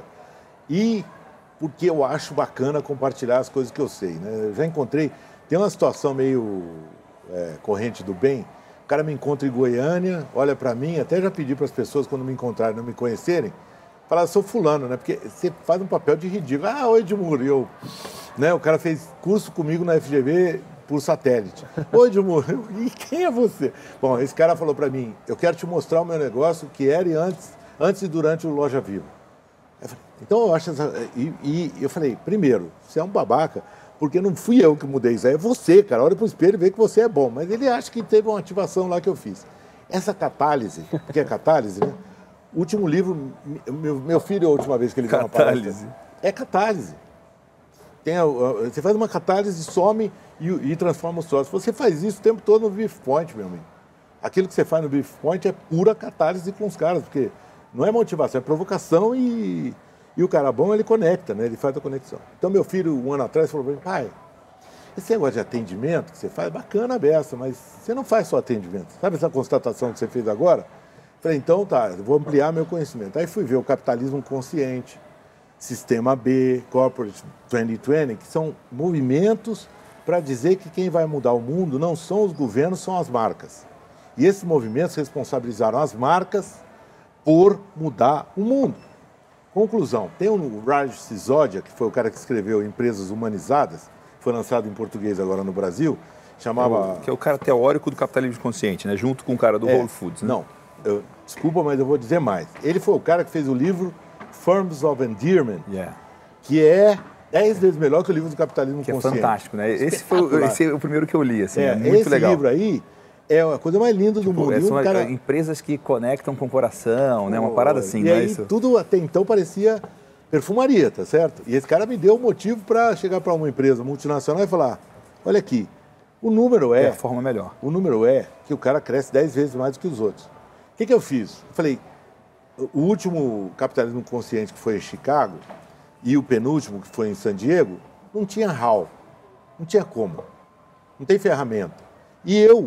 S2: E porque eu acho bacana compartilhar as coisas que eu sei, né? Eu já encontrei, tem uma situação meio é, corrente do bem, o cara me encontra em Goiânia, olha para mim, até já pedi para as pessoas quando me encontrarem, não me conhecerem, falar, sou fulano, né? Porque você faz um papel de ridículo. Ah, oi, Edmur, eu, né? O cara fez curso comigo na F G V por satélite. Oi, Edmur, e quem é você? Bom, esse cara falou para mim, eu quero te mostrar o meu negócio que era e antes, antes e durante o Loja Viva. Eu falei, então eu acho essa... E, e eu falei, primeiro, você é um babaca, porque não fui eu que mudei isso aí, é você, cara. Olha pro espelho e vê que você é bom. Mas ele acha que teve uma ativação lá que eu fiz. Essa catálise, que é catálise, né? O último livro, meu, meu filho, a última vez que ele viu uma palestra, é catálise. Tem a, você faz uma catálise, some e, e transforma o sócio. Você faz isso o tempo todo no Beef Point, meu amigo. Aquilo que você faz no Beef Point é pura catálise com os caras, porque não é motivação, é provocação e, e o cara bom, ele conecta, né? Ele faz a conexão. Então, meu filho, um ano atrás, falou para mim, pai, esse negócio de atendimento que você faz, bacana a beça, mas você não faz só atendimento. Sabe essa constatação que você fez agora? Falei, então tá, eu vou ampliar meu conhecimento. Aí fui ver o capitalismo consciente, Sistema B, Corporate dois mil e vinte, que são movimentos para dizer que quem vai mudar o mundo não são os governos, são as marcas. E esses movimentos responsabilizaram as marcas por mudar o mundo. Conclusão, tem o Raj Sisodia, que foi o cara que escreveu Empresas Humanizadas, foi lançado em português agora no Brasil, chamava...
S1: Que é o cara teórico do capitalismo consciente, né? Junto com o cara do é, Whole Foods. Né?
S2: Não, eu, desculpa, mas eu vou dizer mais. Ele foi o cara que fez o livro Forms of Endearment,
S1: yeah.
S2: que é dez vezes melhor que o livro do Capitalismo
S1: que
S2: Consciente.
S1: É fantástico, né? Esse foi esse é o primeiro que eu li, assim, é, é muito
S2: esse
S1: legal.
S2: Esse livro aí é a coisa mais linda
S1: tipo,
S2: do mundo.
S1: São
S2: um cara...
S1: empresas que conectam com o coração, né? Uma parada assim,
S2: e
S1: não
S2: aí,
S1: é isso?
S2: Tudo até então parecia perfumaria, tá certo? E esse cara me deu o motivo para chegar para uma empresa multinacional e falar, olha aqui, o número é...
S1: É a forma melhor.
S2: O número é que o cara cresce dez vezes mais do que os outros. O que, que eu fiz? Eu falei, o último Capitalismo Consciente que foi em Chicago e o penúltimo que foi em San Diego, não tinha how, não tinha como, não tem ferramenta. E eu,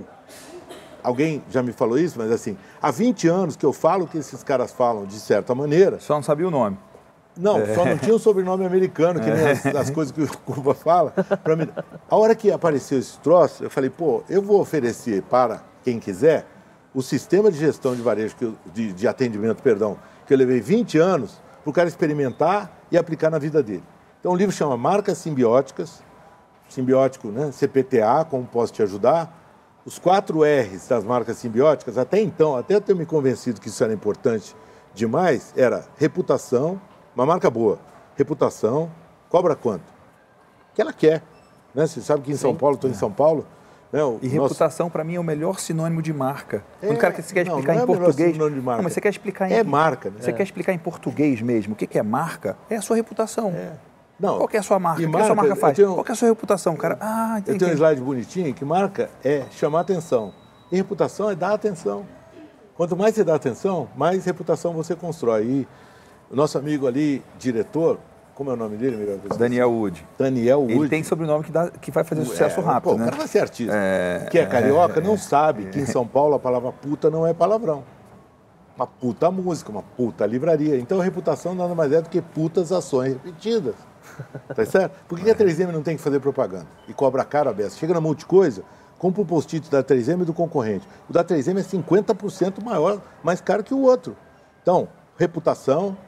S2: alguém já me falou isso, mas assim, há vinte anos que eu falo o que esses caras falam de certa maneira.
S1: Só não sabia o nome.
S2: Não, é. Só não tinha um sobrenome americano, que nem as, as coisas que o Cuba fala. Pra mim. A hora que apareceu esse troço, eu falei, pô, eu vou oferecer para quem quiser o sistema de gestão de varejo, que eu, de, de atendimento, perdão, que eu levei vinte anos para o cara experimentar e aplicar na vida dele. Então o livro chama Marcas Simbióticas, simbiótico, né? C P T A, como posso te ajudar, os quatro R's das marcas simbióticas, até então, até eu ter me convencido que isso era importante demais, era reputação, uma marca boa, reputação, cobra quanto? Que ela quer. Né? Você sabe que em São Sim. Paulo, estou em São Paulo, né, o
S1: e
S2: nosso...
S1: reputação, para mim, é o melhor sinônimo de marca.
S2: É,
S1: Quando o cara que você quer explicar
S2: não, não
S1: em
S2: é
S1: português...
S2: sinônimo de marca.
S1: Não, mas você quer explicar em...
S2: É marca. Né?
S1: Você
S2: é.
S1: quer explicar em português mesmo o que, que é marca? É a sua reputação.
S2: É. Não,
S1: Qual que é a sua marca?
S2: e
S1: O que a sua
S2: marca,
S1: marca faz?
S2: eu tenho-
S1: Qual que é a sua reputação, cara? Ah,
S2: Eu
S1: entendi.
S2: tenho um slide bonitinho que marca é chamar atenção. E reputação é dar atenção. Quanto mais você dá atenção, mais reputação você constrói. E o nosso amigo ali, diretor, como é o nome dele? Miguel?
S1: Daniel Wood.
S2: Daniel Wood.
S1: Ele tem sobrenome que, dá, que vai fazer sucesso
S2: É,
S1: rápido,
S2: pô,
S1: né?
S2: O cara vai ser artista.
S1: É,
S2: que é carioca
S1: é,
S2: não sabe que em São Paulo a palavra puta não é palavrão. Uma puta música, uma puta livraria. Então a reputação nada mais é do que putas ações repetidas. Tá certo? Por que que a três M não tem que fazer propaganda? E cobra caro a beça? Chega na Multicoisa, compra o post-it da três M e do concorrente. O da três M é cinquenta por cento maior, mais caro que o outro. Então, reputação,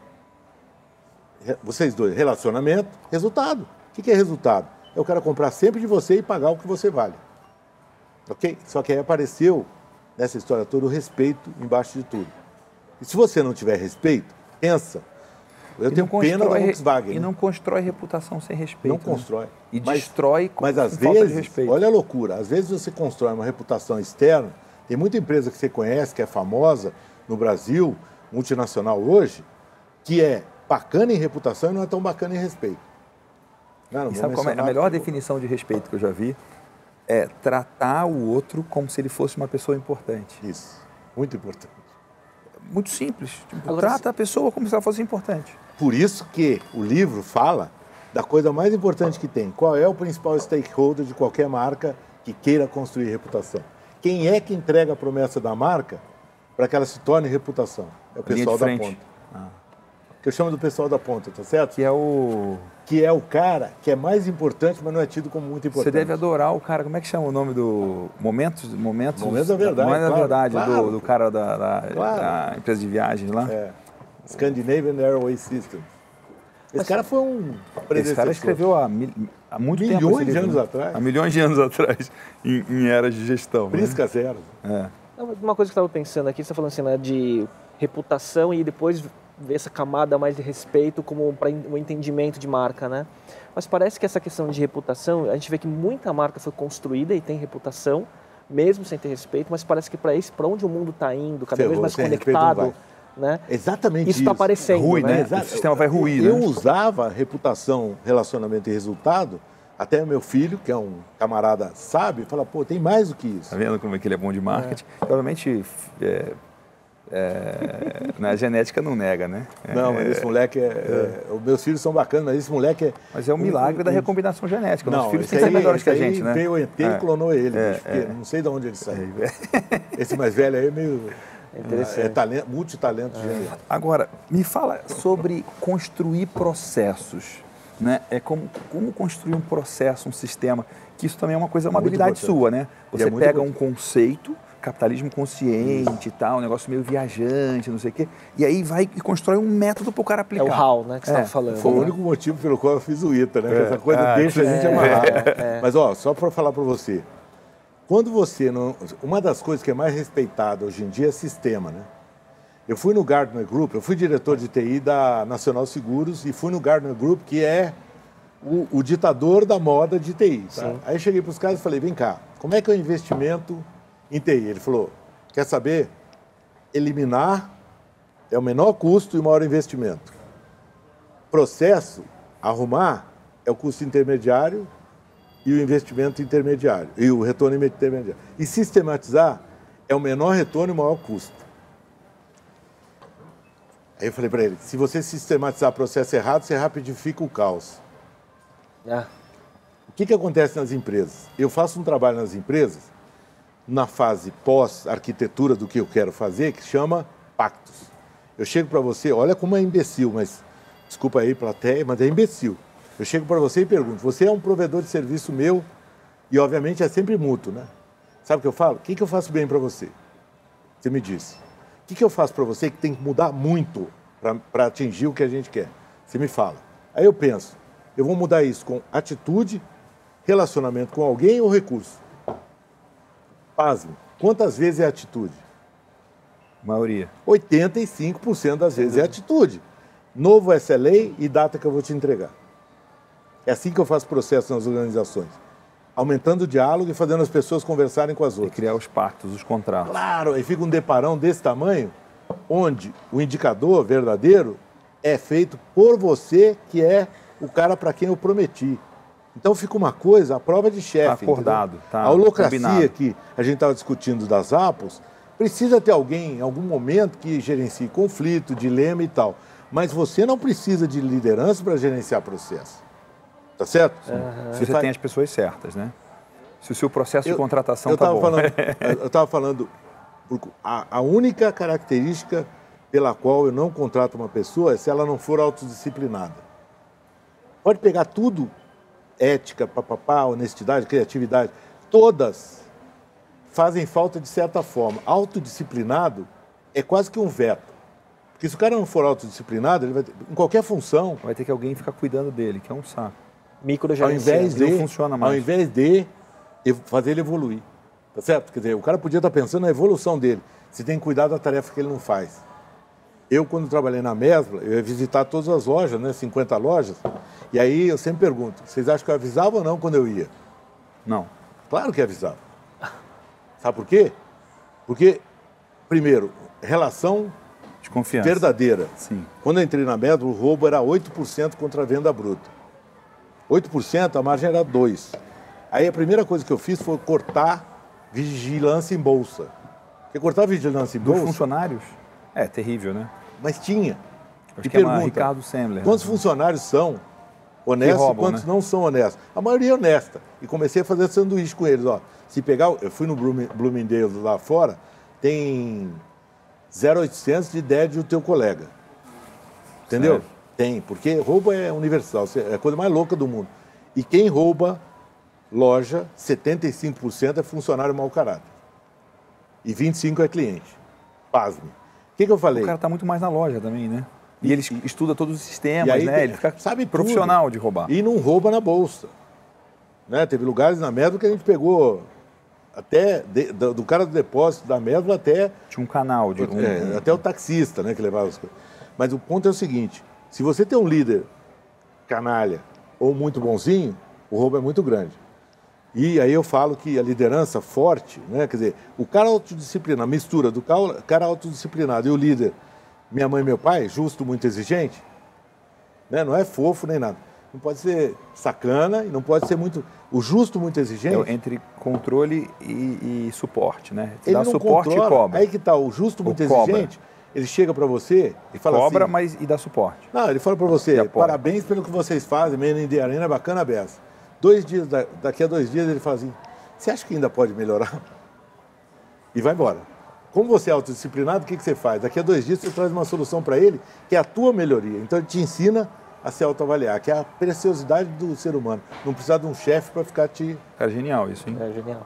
S2: re- vocês dois, relacionamento, resultado. O que que é resultado? É o cara comprar sempre de você e pagar o que você vale. Ok? Só que aí apareceu, nessa história toda, o respeito embaixo de tudo. E se você não tiver respeito, pensa. Eu
S1: E
S2: tenho
S1: não
S2: pena da
S1: constrói-
S2: Volkswagen.
S1: E
S2: né?
S1: não constrói reputação sem respeito.
S2: Não
S1: né?
S2: constrói.
S1: E
S2: Mas-
S1: destrói com,
S2: Mas às
S1: com falta de
S2: vezes,
S1: respeito.
S2: olha a loucura, às vezes você constrói uma reputação externa, tem muita empresa que você conhece, que é famosa no Brasil, multinacional hoje, que é bacana em reputação e não é tão bacana em respeito. Não, não
S1: E
S2: vou
S1: sabe como é? A
S2: mencionar
S1: melhor
S2: porque-
S1: definição de respeito que eu já vi é tratar o outro como se ele fosse uma pessoa importante.
S2: Isso, muito importante.
S1: Muito simples. Tipo,
S3: Agora,
S1: trata a pessoa como se ela fosse importante.
S2: Por isso que o livro fala da coisa mais importante que tem. Qual é o principal stakeholder de qualquer marca que queira construir reputação? Quem é que entrega a promessa da marca para que ela se torne reputação? É o
S1: Linha
S2: pessoal
S1: de
S2: da
S1: frente.
S2: ponta.
S1: Ah.
S2: Que eu chamo do pessoal da ponta, tá certo?
S1: Que é o...
S2: Que é o cara que é mais importante, mas não é tido como muito
S1: Você
S2: importante.
S1: deve adorar o cara, como é que chama o nome do... Momentos? Momentos,
S2: Momentos da Verdade,
S1: Momentos da
S2: claro,
S1: Verdade,
S2: claro.
S1: do, do cara da, da,
S2: Claro.
S1: da empresa de viagens lá.
S2: É. Scandinavian Airway System. Esse cara foi um
S1: Esse
S2: predecessor.
S1: cara escreveu há, mil- há muito
S2: Milhões
S1: tempo. esse
S2: de
S1: livro,
S2: anos
S1: né?
S2: atrás.
S1: Há milhões de anos atrás, em, em eras de gestão. né?
S2: Prisca Zero.
S1: É.
S3: Uma coisa que eu estava pensando aqui, você está falando assim, né, de reputação e depois ver essa camada mais de respeito como para um entendimento de marca, né? Mas parece que essa questão de reputação, a gente vê que muita marca foi construída e tem reputação, mesmo sem ter respeito, mas parece que para esse, para onde o mundo está indo, cada
S2: Ferrou,
S3: vez mais
S2: sem respeito não
S3: conectado, né?
S2: Exatamente
S3: Isso
S2: isso.
S3: está aparecendo,
S1: Ruim, né?
S2: Exato.
S1: O sistema vai ruir,
S2: Eu
S1: né?
S2: usava reputação, relacionamento e resultado, até meu filho, que é um camarada sábio, fala, pô, tem mais do que isso.
S1: Tá vendo como é que ele é bom de marketing? Obviamente, é, é, na genética não nega, né? É,
S2: Não, mas esse moleque é, é- Os meus filhos são bacanas, mas esse moleque é.
S1: Mas é um milagre da recombinação genética. Nossos filhos
S2: esse
S1: têm que ser
S2: aí-
S1: melhores que a
S2: esse aí
S1: gente, né?
S2: Veio o E T
S1: É.
S2: e clonou ele,
S1: É,
S2: bicho, porque
S1: é.
S2: não sei de onde ele saiu. Esse mais velho aí é meio.
S3: Interessante.
S2: É talento, multitalento genial.
S1: Agora, me fala sobre construir processos. Né? É como, como construir um processo, um sistema, que isso também é uma coisa, uma
S2: Muito
S1: habilidade
S2: importante.
S1: sua, né?
S2: E
S1: Você
S2: é muito
S1: pega um
S2: importante.
S1: conceito, capitalismo consciente e tal, um negócio meio viajante, não sei o quê, e aí vai e constrói um método para o cara
S3: É
S1: aplicar.
S3: o how, né, que você
S1: É,
S3: estava falando.
S2: Foi o
S3: né?
S2: único motivo pelo qual eu fiz o I T A, né? Que essa coisa
S1: Ah,
S2: deixa a gente
S3: é,
S2: amarrado.
S3: é.
S2: Mas, ó, só para falar para você, quando você não... Uma das coisas que é mais respeitada hoje em dia é sistema, né? Eu fui no Gartner Group, eu fui diretor de T I da Nacional Seguros e fui no Gartner Group, que é o, o ditador da moda de T I. Tá?
S3: Sim.
S2: Aí eu cheguei para os caras e falei, vem cá, como é que é o investimento em T I? Ele falou, quer saber? Eliminar é o menor custo e o maior investimento. Processo, arrumar, é o custo intermediário e o investimento intermediário, e o retorno intermediário. E sistematizar é o menor retorno e o maior custo. Aí eu falei para ele, se você sistematizar o processo errado, você rapidifica o caos.
S3: Ah,
S2: O que, que acontece nas empresas? Eu faço um trabalho nas empresas, na fase pós-arquitetura do que eu quero fazer, que chama pactos. Eu chego para você, olha como é imbecil, mas desculpa aí, plateia, mas é imbecil. Eu chego para você e pergunto, você é um provedor de serviço meu e, obviamente, é sempre mútuo, né? Sabe o que eu falo? O que, que eu faço bem para você? Você me disse. O que, que eu faço para você que tem que mudar muito para atingir o que a gente quer? Você me fala. Aí eu penso, eu vou mudar isso com atitude, relacionamento com alguém ou recurso? Pasme, quantas vezes é atitude?
S1: Maioria.
S2: oitenta e cinco por cento das vezes é atitude. Novo S L A e data que eu vou te entregar. É assim que eu faço processo nas organizações. Aumentando o diálogo e fazendo as pessoas conversarem com as
S1: E
S2: outras.
S1: criar os pactos, os contratos.
S2: Claro, aí fica um deparão desse tamanho, onde o indicador verdadeiro é feito por você, que é o cara para quem eu prometi. Então fica uma coisa, a prova de chefe.
S1: Tá acordado, tá
S2: a holocracia
S1: combinado.
S2: que a gente estava discutindo das Apples, precisa ter alguém em algum momento que gerencie conflito, dilema e tal. Mas você não precisa de liderança para gerenciar processo. Tá certo?
S1: Uhum. Se você faz... tem as pessoas certas, né? Se o seu processo
S2: eu,
S1: de contratação
S2: está bom.
S1: Falando,
S2: eu estava falando, a, a única característica pela qual eu não contrato uma pessoa é se ela não for autodisciplinada. Pode pegar tudo, ética, papapá, honestidade, criatividade, todas fazem falta de certa forma. Autodisciplinado é quase que um veto. Porque se o cara não for autodisciplinado, ele vai ter, em qualquer função...
S1: Vai ter que alguém ficar cuidando dele, que é um saco.
S2: Ao invés de,
S1: não funciona mais.
S2: Ao invés de fazer ele evoluir. Tá certo? Quer dizer, o cara podia estar pensando na evolução dele. Você tem que cuidar da tarefa que ele não faz. Eu, quando trabalhei na Mesbla, eu ia visitar todas as lojas, né, cinquenta lojas, e aí eu sempre pergunto, vocês acham que eu avisava ou não quando eu ia?
S1: Não.
S2: Claro que avisava. Sabe por quê? Porque, primeiro, relação
S1: de confiança
S2: verdadeira.
S1: Sim.
S2: Quando eu entrei na Mesbla, o roubo era oito por cento contra a venda bruta. oito por cento, a margem era dois por cento. Aí a primeira coisa que eu fiz foi cortar vigilância em bolsa. Porque cortar vigilância em
S1: Dos
S2: bolsa...
S1: funcionários? É terrível, né?
S2: Mas tinha.
S1: Acho
S2: e
S1: que
S2: pergunta,
S1: é Ricardo Sandler.
S2: quantos
S1: né?
S2: funcionários são honestos
S1: roubam,
S2: e quantos
S1: né?
S2: não são honestos? A maioria é honesta. E comecei a fazer sanduíche com eles. Ó. Se pegar, eu fui no Bloomingdale's lá fora, tem zero vírgula oitocentos de ideia do teu colega. Entendeu?
S1: Sério?
S2: Tem, porque roubo é universal, é a coisa mais louca do mundo. E quem rouba loja, setenta e cinco por cento é funcionário mau caráter. E vinte e cinco por cento é cliente. Pasme. O que, que eu falei?
S1: O cara está muito mais na loja também, né? E, e ele estuda todos os sistemas,
S2: e aí,
S1: né? Ele fica
S2: sabe
S1: profissional
S2: tudo.
S1: de roubar.
S2: E não rouba na bolsa. Né? Teve lugares na Mesbla que a gente pegou até de, do, do cara do depósito da Mesbla até...
S1: Tinha um canal. de um,
S2: é, Até o taxista, né, que levava as coisas. Mas o ponto é o seguinte, se você tem um líder canalha ou muito bonzinho, o roubo é muito grande. E aí eu falo que a liderança forte, né, quer dizer, o cara autodisciplinado, a mistura do cara autodisciplinado e o líder, minha mãe e meu pai, justo, muito exigente, né, não é fofo nem nada. Não pode ser sacana e não pode ser muito... O justo, muito exigente...
S1: É entre controle e, e suporte, né? Você
S2: ele
S1: dá
S2: não
S1: suporte
S2: controla,
S1: e cobra.
S2: Aí que tá, o justo, muito
S1: cobra.
S2: exigente, ele chega para você e fala
S1: cobra,
S2: assim...
S1: mas e dá suporte.
S2: Não, ele fala para você, parabéns pelo que vocês fazem, Men in the Arena é bacana a beça. Dois dias, daqui a dois dias ele fala assim, você acha que ainda pode melhorar? E vai embora. Como você é autodisciplinado, o que, que você faz? Daqui a dois dias você traz uma solução para ele, que é a tua melhoria. Então ele te ensina a se autoavaliar, que é a preciosidade do ser humano. Não precisar de um chefe para ficar te...
S1: Cara, genial isso, hein?
S3: É genial.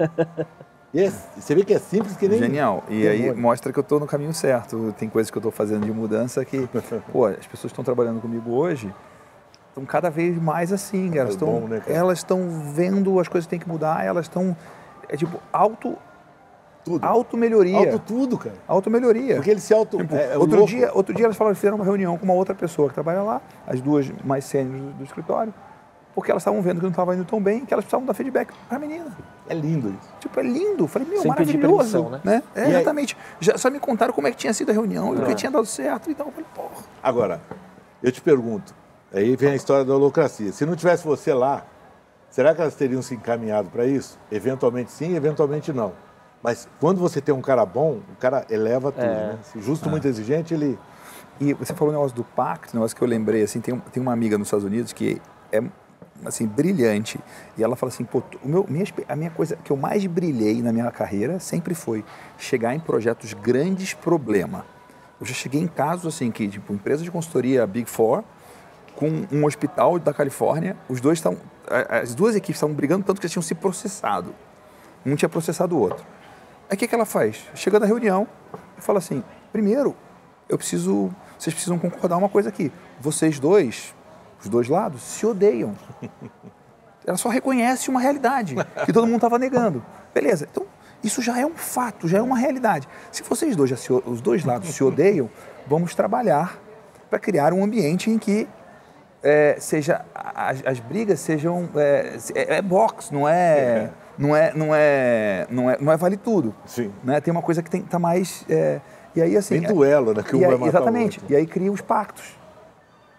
S2: E é, você vê que é simples que nem...
S1: Genial. E aí demônio. Mostra que eu estou no caminho certo. Tem coisas que eu estou fazendo de mudança que... pô, as pessoas que estão trabalhando comigo hoje estão cada vez mais assim. Elas estão
S2: é né,
S1: elas estão vendo as coisas que têm que mudar, elas estão... É tipo, auto...
S2: Tudo.
S1: Auto-melhoria.
S2: Auto tudo, cara.
S1: Auto-melhoria.
S2: Porque ele se auto...
S1: Tipo,
S2: é, é
S1: outro,
S2: louco.
S1: dia, outro dia elas falaram, fizeram uma reunião com uma outra pessoa que trabalha lá, as duas mais sêniores do, do escritório, porque elas estavam vendo que não estava indo tão bem, que elas precisavam dar feedback para a menina.
S2: É lindo isso.
S1: Tipo, é lindo. Falei, meu,
S3: sem
S1: maravilhoso.
S3: permissão, né?
S1: né? É,
S2: aí...
S1: exatamente. Já, só me contaram como é que tinha sido a reunião, e o
S2: é.
S1: que tinha dado certo. Então, eu falei, porra.
S2: Agora, eu te pergunto, aí vem a história da holocracia. Se não tivesse você lá, será que elas teriam se encaminhado para isso? Eventualmente sim, eventualmente não. Mas quando você tem um cara bom, o cara eleva tudo,
S3: é.
S2: né? Se justo,
S1: é.
S2: muito exigente, ele...
S1: E você falou o negócio do pacto, um negócio que eu lembrei, assim, tem, tem uma amiga nos Estados Unidos que é, assim, brilhante. E ela fala assim, pô, o meu, minha, a minha coisa que eu mais brilhei na minha carreira sempre foi chegar em projetos grandes problema. Eu já cheguei em casos, assim, que, tipo, empresa de consultoria Big Four, com um hospital da Califórnia, os dois estão, as duas equipes estavam brigando tanto que eles tinham se processado. Um tinha processado o outro. Aí o que, que ela faz? Chega na reunião e fala assim, primeiro, eu preciso, vocês precisam concordar uma coisa aqui. Vocês dois, os dois lados, se odeiam. Ela só reconhece uma realidade que todo mundo estava negando. Beleza, então isso já é um fato, já é uma realidade. Se vocês dois, já se, os dois lados se odeiam, vamos trabalhar para criar um ambiente em que é, seja, as, as brigas sejam... É, é, é boxe, não é... é. Não é, não é, não é, não é vale tudo.
S2: Sim.
S1: Né? Tem uma coisa que tem, tá mais... É, e aí, assim,
S2: tem duelo, né? Que um
S1: aí,
S2: vai matar
S1: exatamente.
S2: o outro.
S1: E aí cria os pactos.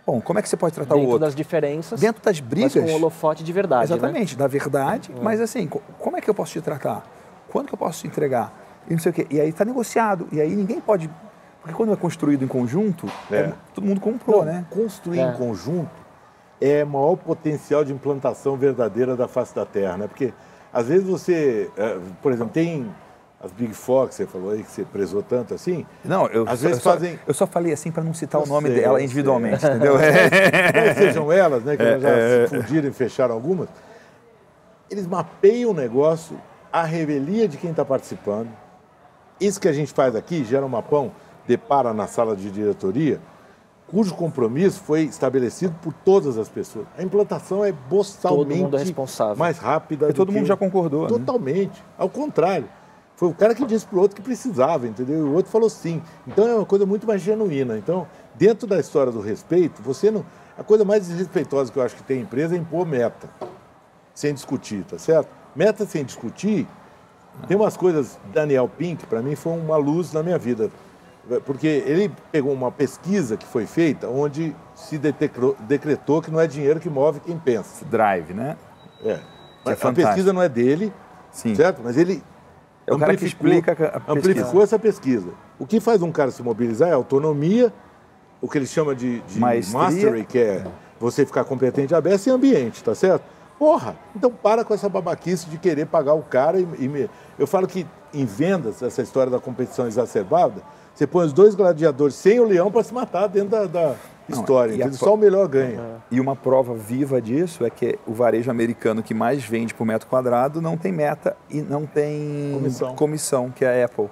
S1: Bom, como é que você pode tratar
S3: Dentro
S1: o outro?
S3: das diferenças,
S1: Dentro das brigas.
S3: mas com um holofote de verdade,
S1: Exatamente,
S3: né?
S1: da verdade. Mas assim, co- como é que eu posso te tratar? Quando que eu posso te entregar? E não sei o quê. E aí está negociado. E aí ninguém pode... Porque quando é construído em conjunto,
S2: É.
S1: é- todo mundo comprou,
S2: Não,
S1: né?
S2: Construir
S3: É.
S2: em conjunto é o maior potencial de implantação verdadeira da face da Terra, né? Porque às vezes você, eh, por exemplo, tem as Big Four que você falou aí, que você prezou tanto assim.
S1: Não, eu,
S2: Às
S1: só,
S2: vezes
S1: eu, só,
S2: fazem-
S1: eu só falei assim para não citar
S2: Eu
S1: o nome
S2: sei,
S1: dela
S2: eu
S1: individualmente,
S2: sei.
S1: entendeu?
S2: Talvez sejam elas, né? Que elas já se fundiram e fecharam algumas. Eles mapeiam o negócio, a revelia de quem está participando. Isso que a gente faz aqui, gera um mapão, depara na sala de diretoria, cujo compromisso foi estabelecido por todas as pessoas. A implantação é boçalmente
S3: Todo mundo é responsável.
S2: mais rápida.
S1: E
S2: do
S1: todo
S2: que
S1: mundo
S2: o-
S1: já concordou, né?
S2: Totalmente. Ao contrário. Foi o cara que disse para o outro que precisava, entendeu? E o outro falou sim. Então é uma coisa muito mais genuína. Então, dentro da história do respeito, você não... A coisa mais desrespeitosa que eu acho que tem em empresa é impor meta, sem discutir, tá certo? Meta sem discutir, tem umas coisas... Daniel Pink, para mim, foi uma luz na minha vida. Porque ele pegou uma pesquisa que foi feita onde se detecrou- decretou que não é dinheiro que move quem pensa.
S1: Drive, né?
S2: É. Mas a
S1: fantástico.
S2: pesquisa não é dele,
S1: Sim.
S2: certo? Mas ele
S1: É o cara que
S2: amplificou-
S1: explica a pesquisa.
S2: amplificou essa pesquisa. O que faz um cara se mobilizar é autonomia, o que ele chama de, de
S1: Maestria.
S2: mastery, que é você ficar competente aberto, e ambiente, tá certo? Porra, então para com essa babaquice de querer pagar o cara e, e me... Eu falo que em vendas, essa história da competição exacerbada, você põe os dois gladiadores sem o leão para se matar dentro da, da
S1: Não,
S2: história,
S1: e a
S2: entendeu?
S1: co-
S2: Só o melhor ganha.
S1: E uma prova viva disso é que o varejo americano que mais vende por metro quadrado não tem meta e não tem
S2: Comissão.
S1: comissão, que é a Apple.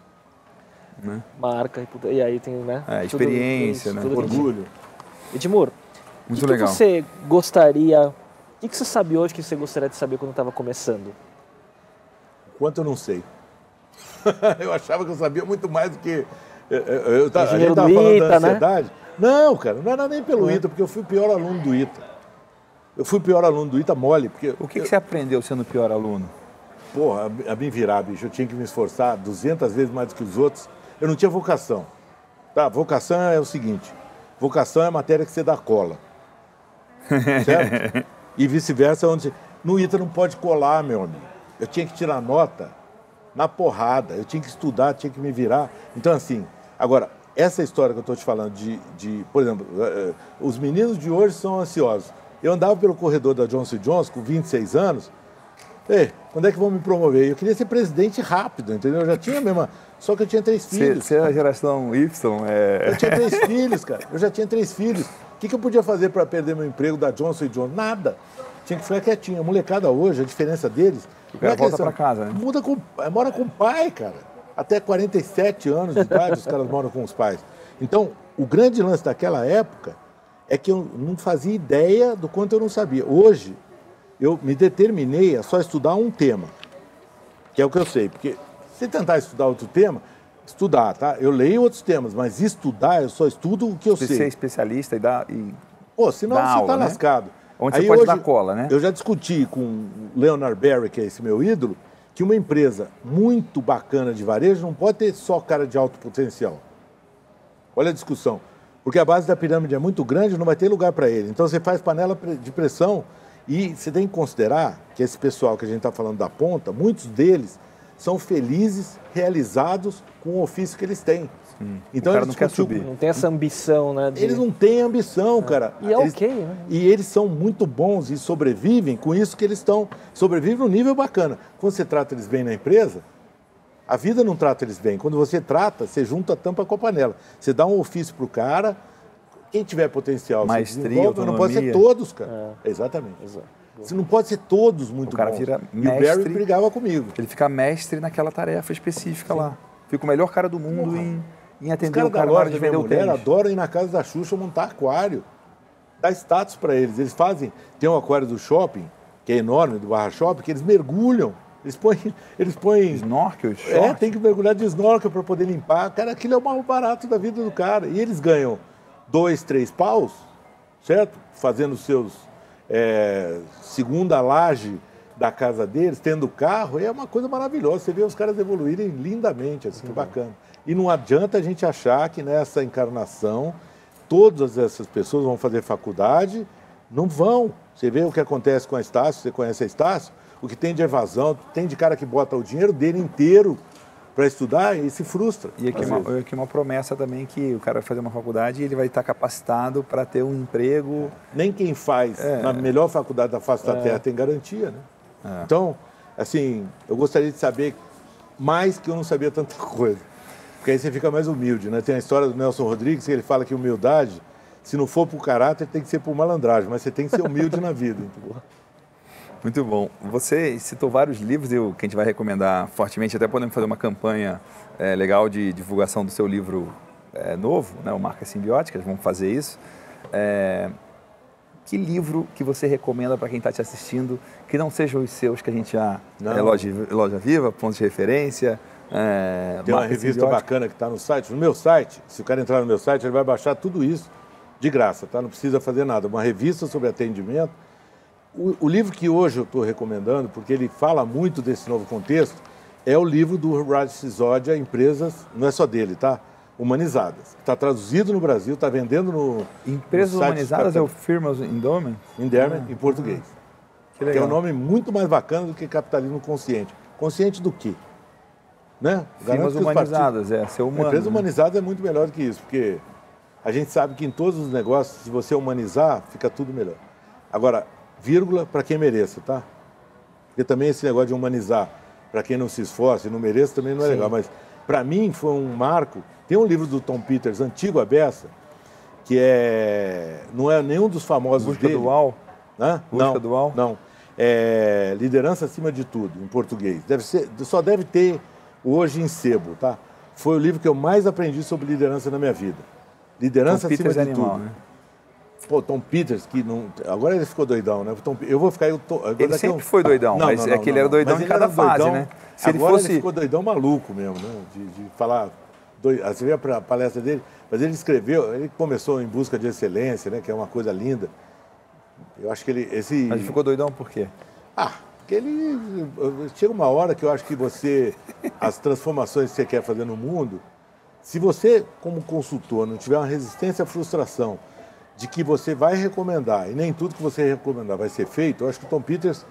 S3: Marca, e puta- e aí tem, né?
S1: É,
S3: tudo
S1: experiência,
S3: isso,
S1: né?
S3: tudo que a gente-
S2: Orgulho.
S3: Edmur, o
S1: Muito
S3: que, que
S1: legal.
S3: você gostaria... O que, que você sabe hoje que você gostaria de saber quando estava começando?
S2: Quanto eu não sei. Eu achava que eu sabia muito mais do que... Eu, eu, eu, tava- a
S3: Engenheiro
S2: gente estava
S3: do
S2: falando
S3: ITA,
S2: da
S3: né?
S2: ansiedade. Não, cara, não era nem pelo
S3: Não é?
S2: ITA, porque eu fui o pior aluno do ITA. Eu fui o pior aluno do ITA mole, porque...
S1: O que,
S2: eu,
S1: que você aprendeu sendo o pior aluno?
S2: Porra, a, a me virar, bicho. Eu tinha que me esforçar duzentas vezes mais do que os outros. Eu não tinha vocação. Tá, vocação é o seguinte. Vocação é a matéria que você dá cola. Certo? E vice-versa, onde... No ITA não pode colar, meu amigo. Eu tinha que tirar nota na porrada. Eu tinha que estudar, tinha que me virar. Então, assim, agora, essa história que eu estou te falando de, de, por exemplo, eh, eh, os meninos de hoje são ansiosos. Eu andava pelo corredor da Johnson and Johnson com vinte e seis anos. Ei, quando é que vão me promover? Eu queria ser presidente rápido, entendeu? Eu já tinha a mesma... Só que eu tinha três
S1: Você,
S2: filhos.
S1: você é a geração Y, é...
S2: Eu tinha três filhos, cara. Eu já tinha três filhos. O que, que eu podia fazer para perder meu emprego da Johnson and Johnson? Nada. Tinha que ficar quietinho. A molecada hoje, a diferença deles...
S1: O cara
S2: não é que
S1: volta
S2: eles
S1: pra casa, né?
S2: Muda com, mora com o pai, cara. Até quarenta e sete anos de idade os caras moram com os pais. Então, o grande lance daquela época é que eu não fazia ideia do quanto eu não sabia. Hoje, eu me determinei a só estudar um tema, que é o que eu sei. Porque se tentar estudar outro tema, estudar, tá? Eu leio outros temas, mas estudar, eu só estudo o que eu
S1: Você
S2: sei.
S1: ser especialista e dar... E...
S2: Pô, senão
S1: dá
S2: você
S1: aula,
S2: tá
S1: né?
S2: lascado.
S1: Onde você pode dar cola, né?
S2: Eu já discuti com o Leonard Berry, que é esse meu ídolo, que uma empresa muito bacana de varejo não pode ter só cara de alto potencial. Olha a discussão. Porque a base da pirâmide é muito grande, não vai ter lugar para ele. Então você faz panela de pressão e você tem que considerar que esse pessoal que a gente está falando da ponta, muitos deles são felizes, realizados com o ofício que eles têm.
S1: Hum.
S2: Então
S1: O cara
S2: eles
S1: não quer
S2: discutiu-
S1: subir.
S3: Não tem essa ambição, né? de-
S2: Eles não têm ambição, cara.
S3: E é
S2: Eles-
S3: ok, né?
S2: E eles são muito bons e sobrevivem com isso que eles estão. Sobrevivem num nível bacana. Quando você trata eles bem na empresa, a vida não trata eles bem. Quando você trata, você junta a tampa com a panela. Você dá um ofício pro cara, quem tiver potencial,
S1: Maestria,
S2: você desenvolve, não pode ser
S1: autonomia.
S2: todos, cara. Exatamente.
S3: Exato.
S2: Você não pode ser todos muito
S1: O cara
S2: bons.
S1: vira
S2: E o
S1: mestre.
S2: Barry brigava comigo.
S1: Ele fica mestre naquela tarefa específica lá. Fica o melhor cara do mundo
S2: Porra.
S1: em, em
S2: Os
S1: atender
S2: caras
S1: o
S2: da
S1: cara na hora
S2: loja
S1: de
S2: da minha
S1: vender o
S2: mulher
S1: tênis.
S2: adoram ir na casa da Xuxa montar aquário. Dá status para eles. Eles fazem... Tem um aquário do shopping, que é enorme, do Barra Shopping, que eles mergulham. Eles põem... Eles põem
S1: Snorkels,
S2: é,
S1: short.
S2: tem que mergulhar de snorkel para poder limpar. Cara, aquilo é o mais barato da vida do cara. E eles ganham dois, três paus, certo? Fazendo os seus... é, segunda laje da casa deles, tendo carro, é uma coisa maravilhosa. Você vê os caras evoluírem lindamente, assim, que bacana. E não adianta a gente achar que nessa encarnação todas essas pessoas vão fazer faculdade, não vão. Você vê o que acontece com a Estácio, você conhece a Estácio, o que tem de evasão, tem de cara que bota o dinheiro dele inteiro para estudar e se frustra.
S1: E aqui uma, aqui uma promessa também que o cara vai fazer uma faculdade e ele vai estar capacitado para ter um emprego.
S2: Nem quem faz é. na melhor faculdade da face da é. Terra tem garantia, né? É. Então, assim, eu gostaria de saber mais que eu não sabia tanta coisa. Porque aí você fica mais humilde, né? Tem a história do Nelson Rodrigues, que ele fala que humildade, se não for por caráter, tem que ser por malandragem, mas você tem que ser humilde na vida. Entendeu?
S1: Muito bom. Você citou vários livros eu, que a gente vai recomendar fortemente, até podemos fazer uma campanha é, legal de divulgação do seu livro é, novo, né, o Marcas Simbióticas, vamos fazer isso. É, que livro que você recomenda para quem está te assistindo, que não sejam os seus que a gente já... É, Loja, Loja Viva, Pontos de Referência... É,
S2: Tem uma revista bacana que está no site, no meu site, se o cara entrar no meu site, ele vai baixar tudo isso de graça, tá? Não precisa fazer nada. Uma revista sobre atendimento. O, o livro que hoje eu estou recomendando, porque ele fala muito desse novo contexto, é o livro do Raj Sisodia, Empresas, não é só dele, tá? Humanizadas. Está traduzido no Brasil, está vendendo no...
S1: Empresas
S2: no
S1: Humanizadas é o Firmas Endowment?
S2: Endowment, ah, em português.
S1: Que, legal.
S2: Que é um nome muito mais bacana do que Capitalismo Consciente. Consciente do quê? Né?
S1: Firmas humanizadas, é, ser humano.
S2: Empresa
S1: né?
S2: humanizada é muito melhor do que isso, porque a gente sabe que em todos os negócios, se você humanizar, fica tudo melhor. Agora, vírgula para quem mereça, tá? Porque também esse negócio de humanizar para quem não se esforça e não mereça também não é Sim. legal, mas para mim foi um marco. Tem um livro do Tom Peters, antigo a beça, que é não é nenhum dos famosos
S1: Busca
S2: dele.
S1: Dual?
S2: Hã?
S1: Busca
S2: não,
S1: Dual?
S2: Não. É Liderança Acima de Tudo, em português. Deve ser, só deve ter Hoje em Sebo, tá? Foi o livro que eu mais aprendi sobre liderança na minha vida. Liderança
S1: Tom
S2: acima
S1: Peters
S2: de
S1: animal,
S2: tudo.
S1: Né?
S2: Pô, Tom Peters, que não... Agora ele ficou doidão, né? Tom... Eu vou ficar... Eu tô...
S1: Ele sempre um... foi doidão, não, mas não, não, é que ele era doidão em cada fase, doidão, né?
S2: Se agora ele, fosse... ele ficou doidão maluco mesmo, né? De, de falar... Doid... Você vê a palestra dele, mas ele escreveu, ele começou em busca de excelência, né? Que é uma coisa linda. Eu acho que ele... Esse...
S1: Mas ele ficou doidão por quê?
S2: Ah... Porque ele chega uma hora que eu acho que você, as transformações que você quer fazer no mundo, se você, como consultor, não tiver uma resistência à frustração de que você vai recomendar, e nem tudo que você recomendar vai ser feito, eu acho que o Tom Peters,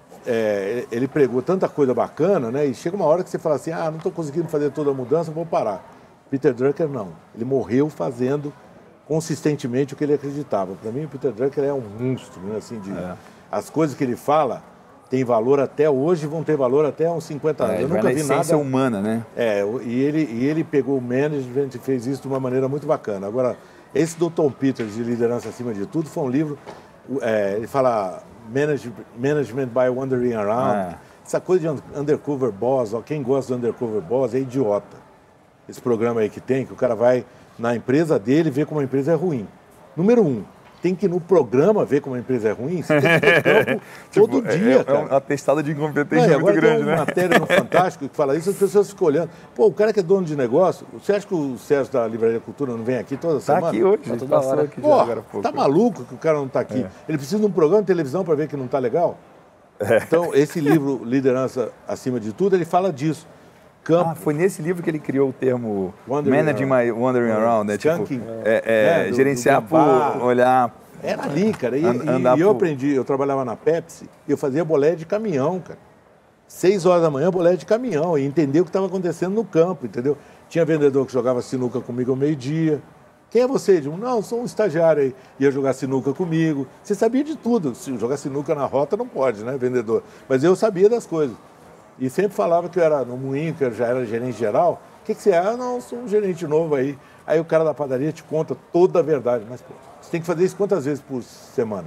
S2: é, ele pregou tanta coisa bacana, né? E chega uma hora que você fala assim, ah, não estou conseguindo fazer toda a mudança, vou parar. Peter Drucker não, ele morreu fazendo consistentemente o que ele acreditava. Para mim, o Peter Drucker é um monstro, né? Assim, de, é. As coisas que ele fala... tem valor até hoje, vão ter valor até uns cinquenta anos.
S1: É,
S2: eu nunca vi nada... essência
S1: humana, né?
S2: É, e ele, e ele pegou o management e fez isso de uma maneira muito bacana. Agora, esse do Tom Peters, de Liderança Acima de Tudo, foi um livro, é, ele fala manage, Management by Wandering Around, é. Essa coisa de Undercover Boss, ó, quem gosta do Undercover Boss é idiota. Esse programa aí que tem, que o cara vai na empresa dele e vê como a empresa é ruim. Número um. Tem que ir no programa ver como a empresa é ruim, você tem que ir no campo todo
S1: tipo,
S2: dia,
S1: é,
S2: cara.
S1: É uma atestada de incompetência
S2: não,
S1: muito grande,
S2: né? Agora tem uma matéria no Fantástico que fala isso, as pessoas ficam olhando. Pô, o cara que é dono de negócio, você acha que o Sérgio da Livraria Cultura não vem aqui toda
S1: tá
S2: semana?
S1: Tá aqui hoje,
S3: tá toda hora.
S1: Aqui
S2: Pô,
S1: já agora pouco.
S2: Tá maluco que o cara não tá aqui? É. Ele precisa de um programa de televisão para ver que não tá legal? É. Então, esse livro, Liderança Acima de Tudo, ele fala disso.
S1: Campo. Ah, foi nesse livro que ele criou o termo
S2: Wandering
S1: Managing
S2: around.
S1: My Wandering é. Around, né? Tipo, é, é,
S2: é, do,
S1: gerenciar
S2: do
S1: por olhar...
S2: Era ali, cara. E, e, e eu aprendi, eu trabalhava na Pepsi e eu fazia bolé de caminhão, cara. Seis horas da manhã, bolé de caminhão. E entender o que estava acontecendo no campo, entendeu? Tinha vendedor que jogava sinuca comigo ao meio-dia. Quem é você? Eu digo, não, sou um estagiário aí. Ia jogar sinuca comigo. Você sabia de tudo. Se jogar sinuca na rota não pode, né, vendedor? Mas eu sabia das coisas. E sempre falava que eu era no moinho, que eu já era gerente geral. O que, que você é? Ah, não, sou um gerente novo aí. Aí o cara da padaria te conta toda a verdade. Mas, pô, você tem que fazer isso quantas vezes por semana?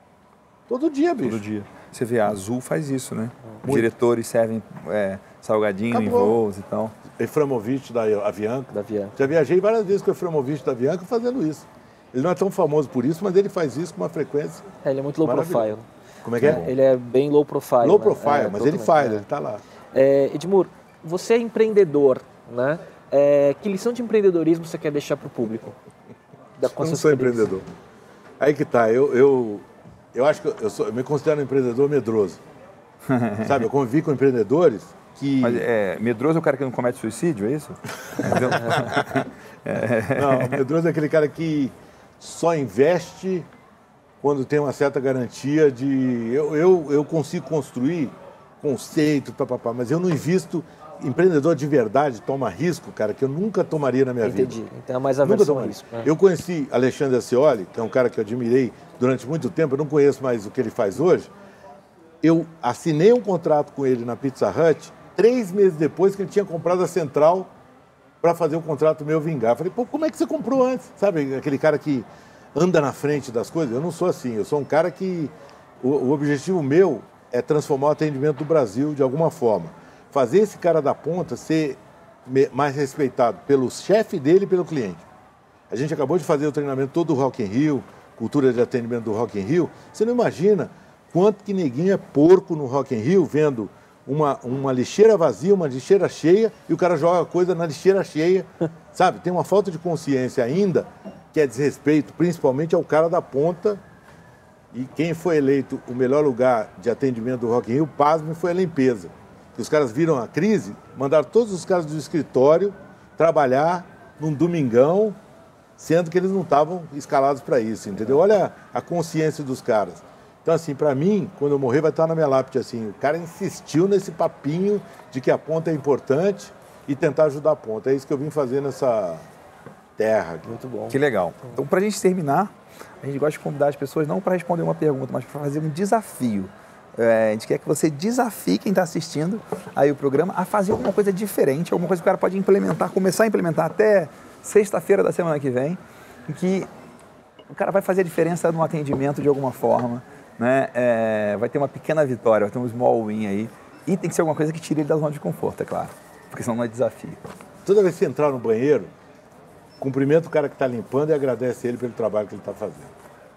S2: Todo dia, bicho.
S1: Todo dia. Você vê, a Azul faz isso, né?
S2: Muito.
S1: Os diretores servem é, salgadinho Acabou. Em voos e tal.
S2: Eframovich da Avianca.
S3: Da Avianca.
S2: Já viajei várias vezes com o Eframovich da Avianca fazendo isso. Ele não é tão famoso por isso, mas ele faz isso com uma frequência.
S3: É, ele é muito low profile.
S2: Como é que é?
S3: é? Ele é bem low profile.
S2: Low
S3: né?
S2: profile,
S3: é,
S2: mas
S3: totalmente.
S2: ele faz,
S3: é.
S2: ele está lá.
S3: É, Edmur, você é empreendedor, né? É, que lição de empreendedorismo você quer deixar para o público?
S2: Da, eu não sou empreendedor. Aí que tá, eu, eu, eu acho que eu, sou, eu me considero um empreendedor medroso. Sabe, eu convivi com empreendedores que...
S1: Mas é, medroso é o cara que não comete suicídio, é isso?
S2: Não, medroso é aquele cara que só investe quando tem uma certa garantia de... Eu, eu, eu consigo construir conceito, papapá, mas eu não invisto... Empreendedor de verdade toma risco, cara, que eu nunca tomaria na minha
S3: Entendi.
S2: vida.
S3: Entendi. Então é mais aversão a risco. Né?
S2: Eu conheci Alexandre Ascioli, que é um cara que eu admirei durante muito tempo, eu não conheço mais o que ele faz hoje. Eu assinei um contrato com ele na Pizza Hut três meses depois que ele tinha comprado a Central para fazer o contrato meu vingar. Eu falei, pô, como é que você comprou antes? Sabe, aquele cara que anda na frente das coisas? Eu não sou assim, eu sou um cara que... O, o objetivo meu é transformar o atendimento do Brasil de alguma forma. Fazer esse cara da ponta ser mais respeitado pelo chefe dele e pelo cliente. A gente acabou de fazer o treinamento todo do Rock in Rio, cultura de atendimento do Rock in Rio. Você não imagina quanto que neguinho é porco no Rock in Rio, vendo uma, uma lixeira vazia, uma lixeira cheia, e o cara joga coisa na lixeira cheia, sabe? Tem uma falta de consciência ainda, que é desrespeito, principalmente ao cara da ponta. E quem foi eleito o melhor lugar de atendimento do Rock in Rio, pasme, foi a limpeza. Os caras viram a crise, mandaram todos os caras do escritório trabalhar num domingão, sendo que eles não estavam escalados para isso, entendeu? Olha a consciência dos caras. Então, assim, para mim, quando eu morrer, vai estar na minha lápide, assim, o cara insistiu nesse papinho de que a ponta é importante e tentar ajudar a ponta. É isso que eu vim fazer nessa terra aqui.
S3: Muito bom.
S1: Que legal. Então, para a gente terminar, a gente gosta de convidar as pessoas não para responder uma pergunta, mas para fazer um desafio. É, a gente quer que você desafie quem está assistindo aí o programa a fazer alguma coisa diferente, alguma coisa que o cara pode implementar, começar a implementar até sexta-feira da semana que vem, em que o cara vai fazer a diferença no atendimento de alguma forma, né? É, vai ter uma pequena vitória, vai ter um small win aí, e tem que ser alguma coisa que tire ele da zona de conforto, é claro, porque senão não é desafio.
S2: Toda vez que você entrar no banheiro, cumprimenta o cara que está limpando e agradece ele pelo trabalho que ele está fazendo.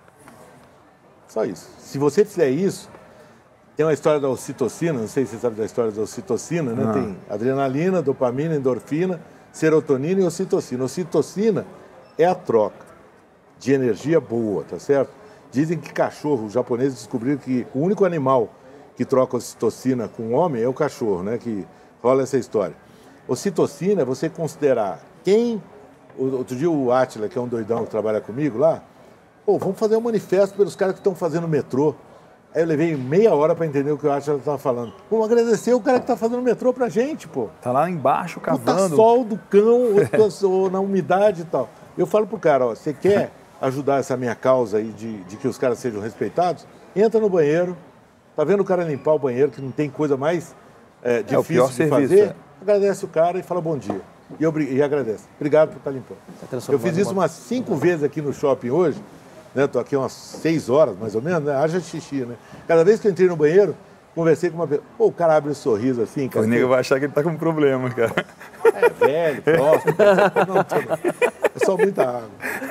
S2: Só isso. Se você fizer isso, tem uma história da ocitocina, não sei se você sabe da história da ocitocina, né? Ah. Tem adrenalina, dopamina, endorfina, serotonina e ocitocina. Ocitocina é a troca de energia boa, tá certo? Dizem que cachorro, os japoneses descobriram que o único animal que troca ocitocina com o homem é o cachorro, né? Que rola essa história. Ocitocina é você considerar quem... Outro dia o Átila, que é um doidão que trabalha comigo lá, pô, vamos fazer um manifesto pelos caras que estão fazendo metrô. Aí eu levei meia hora para entender o que o Átila estava falando. Vamos agradecer o cara que está fazendo metrô pra gente, pô.
S1: Tá lá embaixo cavando.
S2: Puta sol do cão, ou, ou na umidade e tal. Eu falo pro cara, ó, você quer ajudar essa minha causa aí de, de que os caras sejam respeitados? Entra no banheiro, tá vendo o cara limpar o banheiro, que não tem coisa mais é, difícil é, de serviço, fazer? É. Agradece o cara e fala bom dia. E, eu, e agradece. Obrigado por estar limpando. Eu fiz isso umas cinco vezes aqui no shopping hoje. Né? Estou aqui umas seis horas, mais ou menos, né? Haja xixi, né? Cada vez que eu entrei no banheiro, conversei com uma pessoa. Pô, o cara abre um sorriso assim, cara.
S1: O nego vai achar que ele tá com um problema, cara.
S2: É velho, próximo. Não, tô... É só muita água.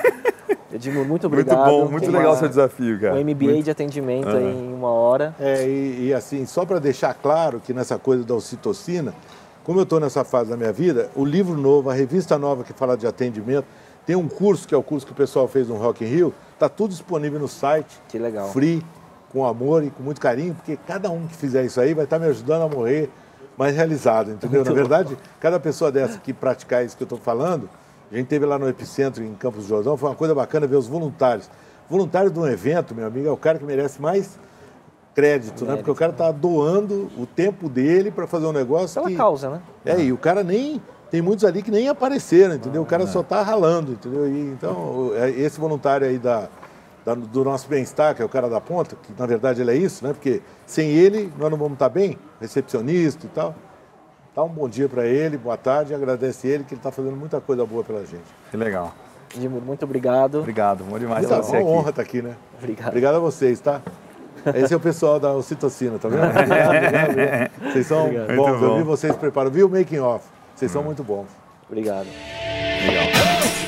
S3: Edmur, muito obrigado.
S1: Muito bom, muito legal o seu desafio, cara.
S3: Um M B A
S1: muito...
S3: de atendimento uhum. em uma hora.
S2: É, e, e assim, só para deixar claro que nessa coisa da ocitocina, como eu estou nessa fase da minha vida, o livro novo, a revista nova que fala de atendimento, tem um curso, que é o curso que o pessoal fez no Rock in Rio, está tudo disponível no site.
S3: Que legal.
S2: Free, com amor e com muito carinho, porque cada um que fizer isso aí vai estar me ajudando a morrer mais realizado, entendeu? Na verdade, cada pessoa dessa que praticar isso que eu estou falando, a gente teve lá no Epicentro, em Campos do Jordão, foi uma coisa bacana ver os voluntários. Voluntário de um evento, meu amigo, é o cara que merece mais crédito, né? Porque o cara está doando o tempo dele para fazer um negócio
S3: pela
S2: que...
S3: causa, né?
S2: É, e o cara nem... Tem muitos ali que nem apareceram, entendeu? O cara só está ralando, entendeu? E, então, esse voluntário aí da, da, do nosso bem-estar, que é o cara da ponta, que na verdade ele é isso, né? Porque sem ele nós não vamos estar bem, recepcionista e tal. Dá um bom dia para ele, boa tarde, e agradece ele que ele está fazendo muita coisa boa pela gente.
S1: Que legal.
S3: Edmur, muito obrigado.
S1: Obrigado, bom demais
S2: estar
S1: você
S2: aqui. É uma
S1: aqui.
S2: honra estar aqui, né?
S3: Obrigado. Obrigado
S2: a vocês, tá? Esse é o pessoal da ocitocina, tá vendo? Obrigado, obrigado, obrigado. Vocês são obrigado. bons, bom. Eu vi vocês preparam. Vi o making off. Vocês hum. são muito bons.
S3: Obrigado.
S1: Legal.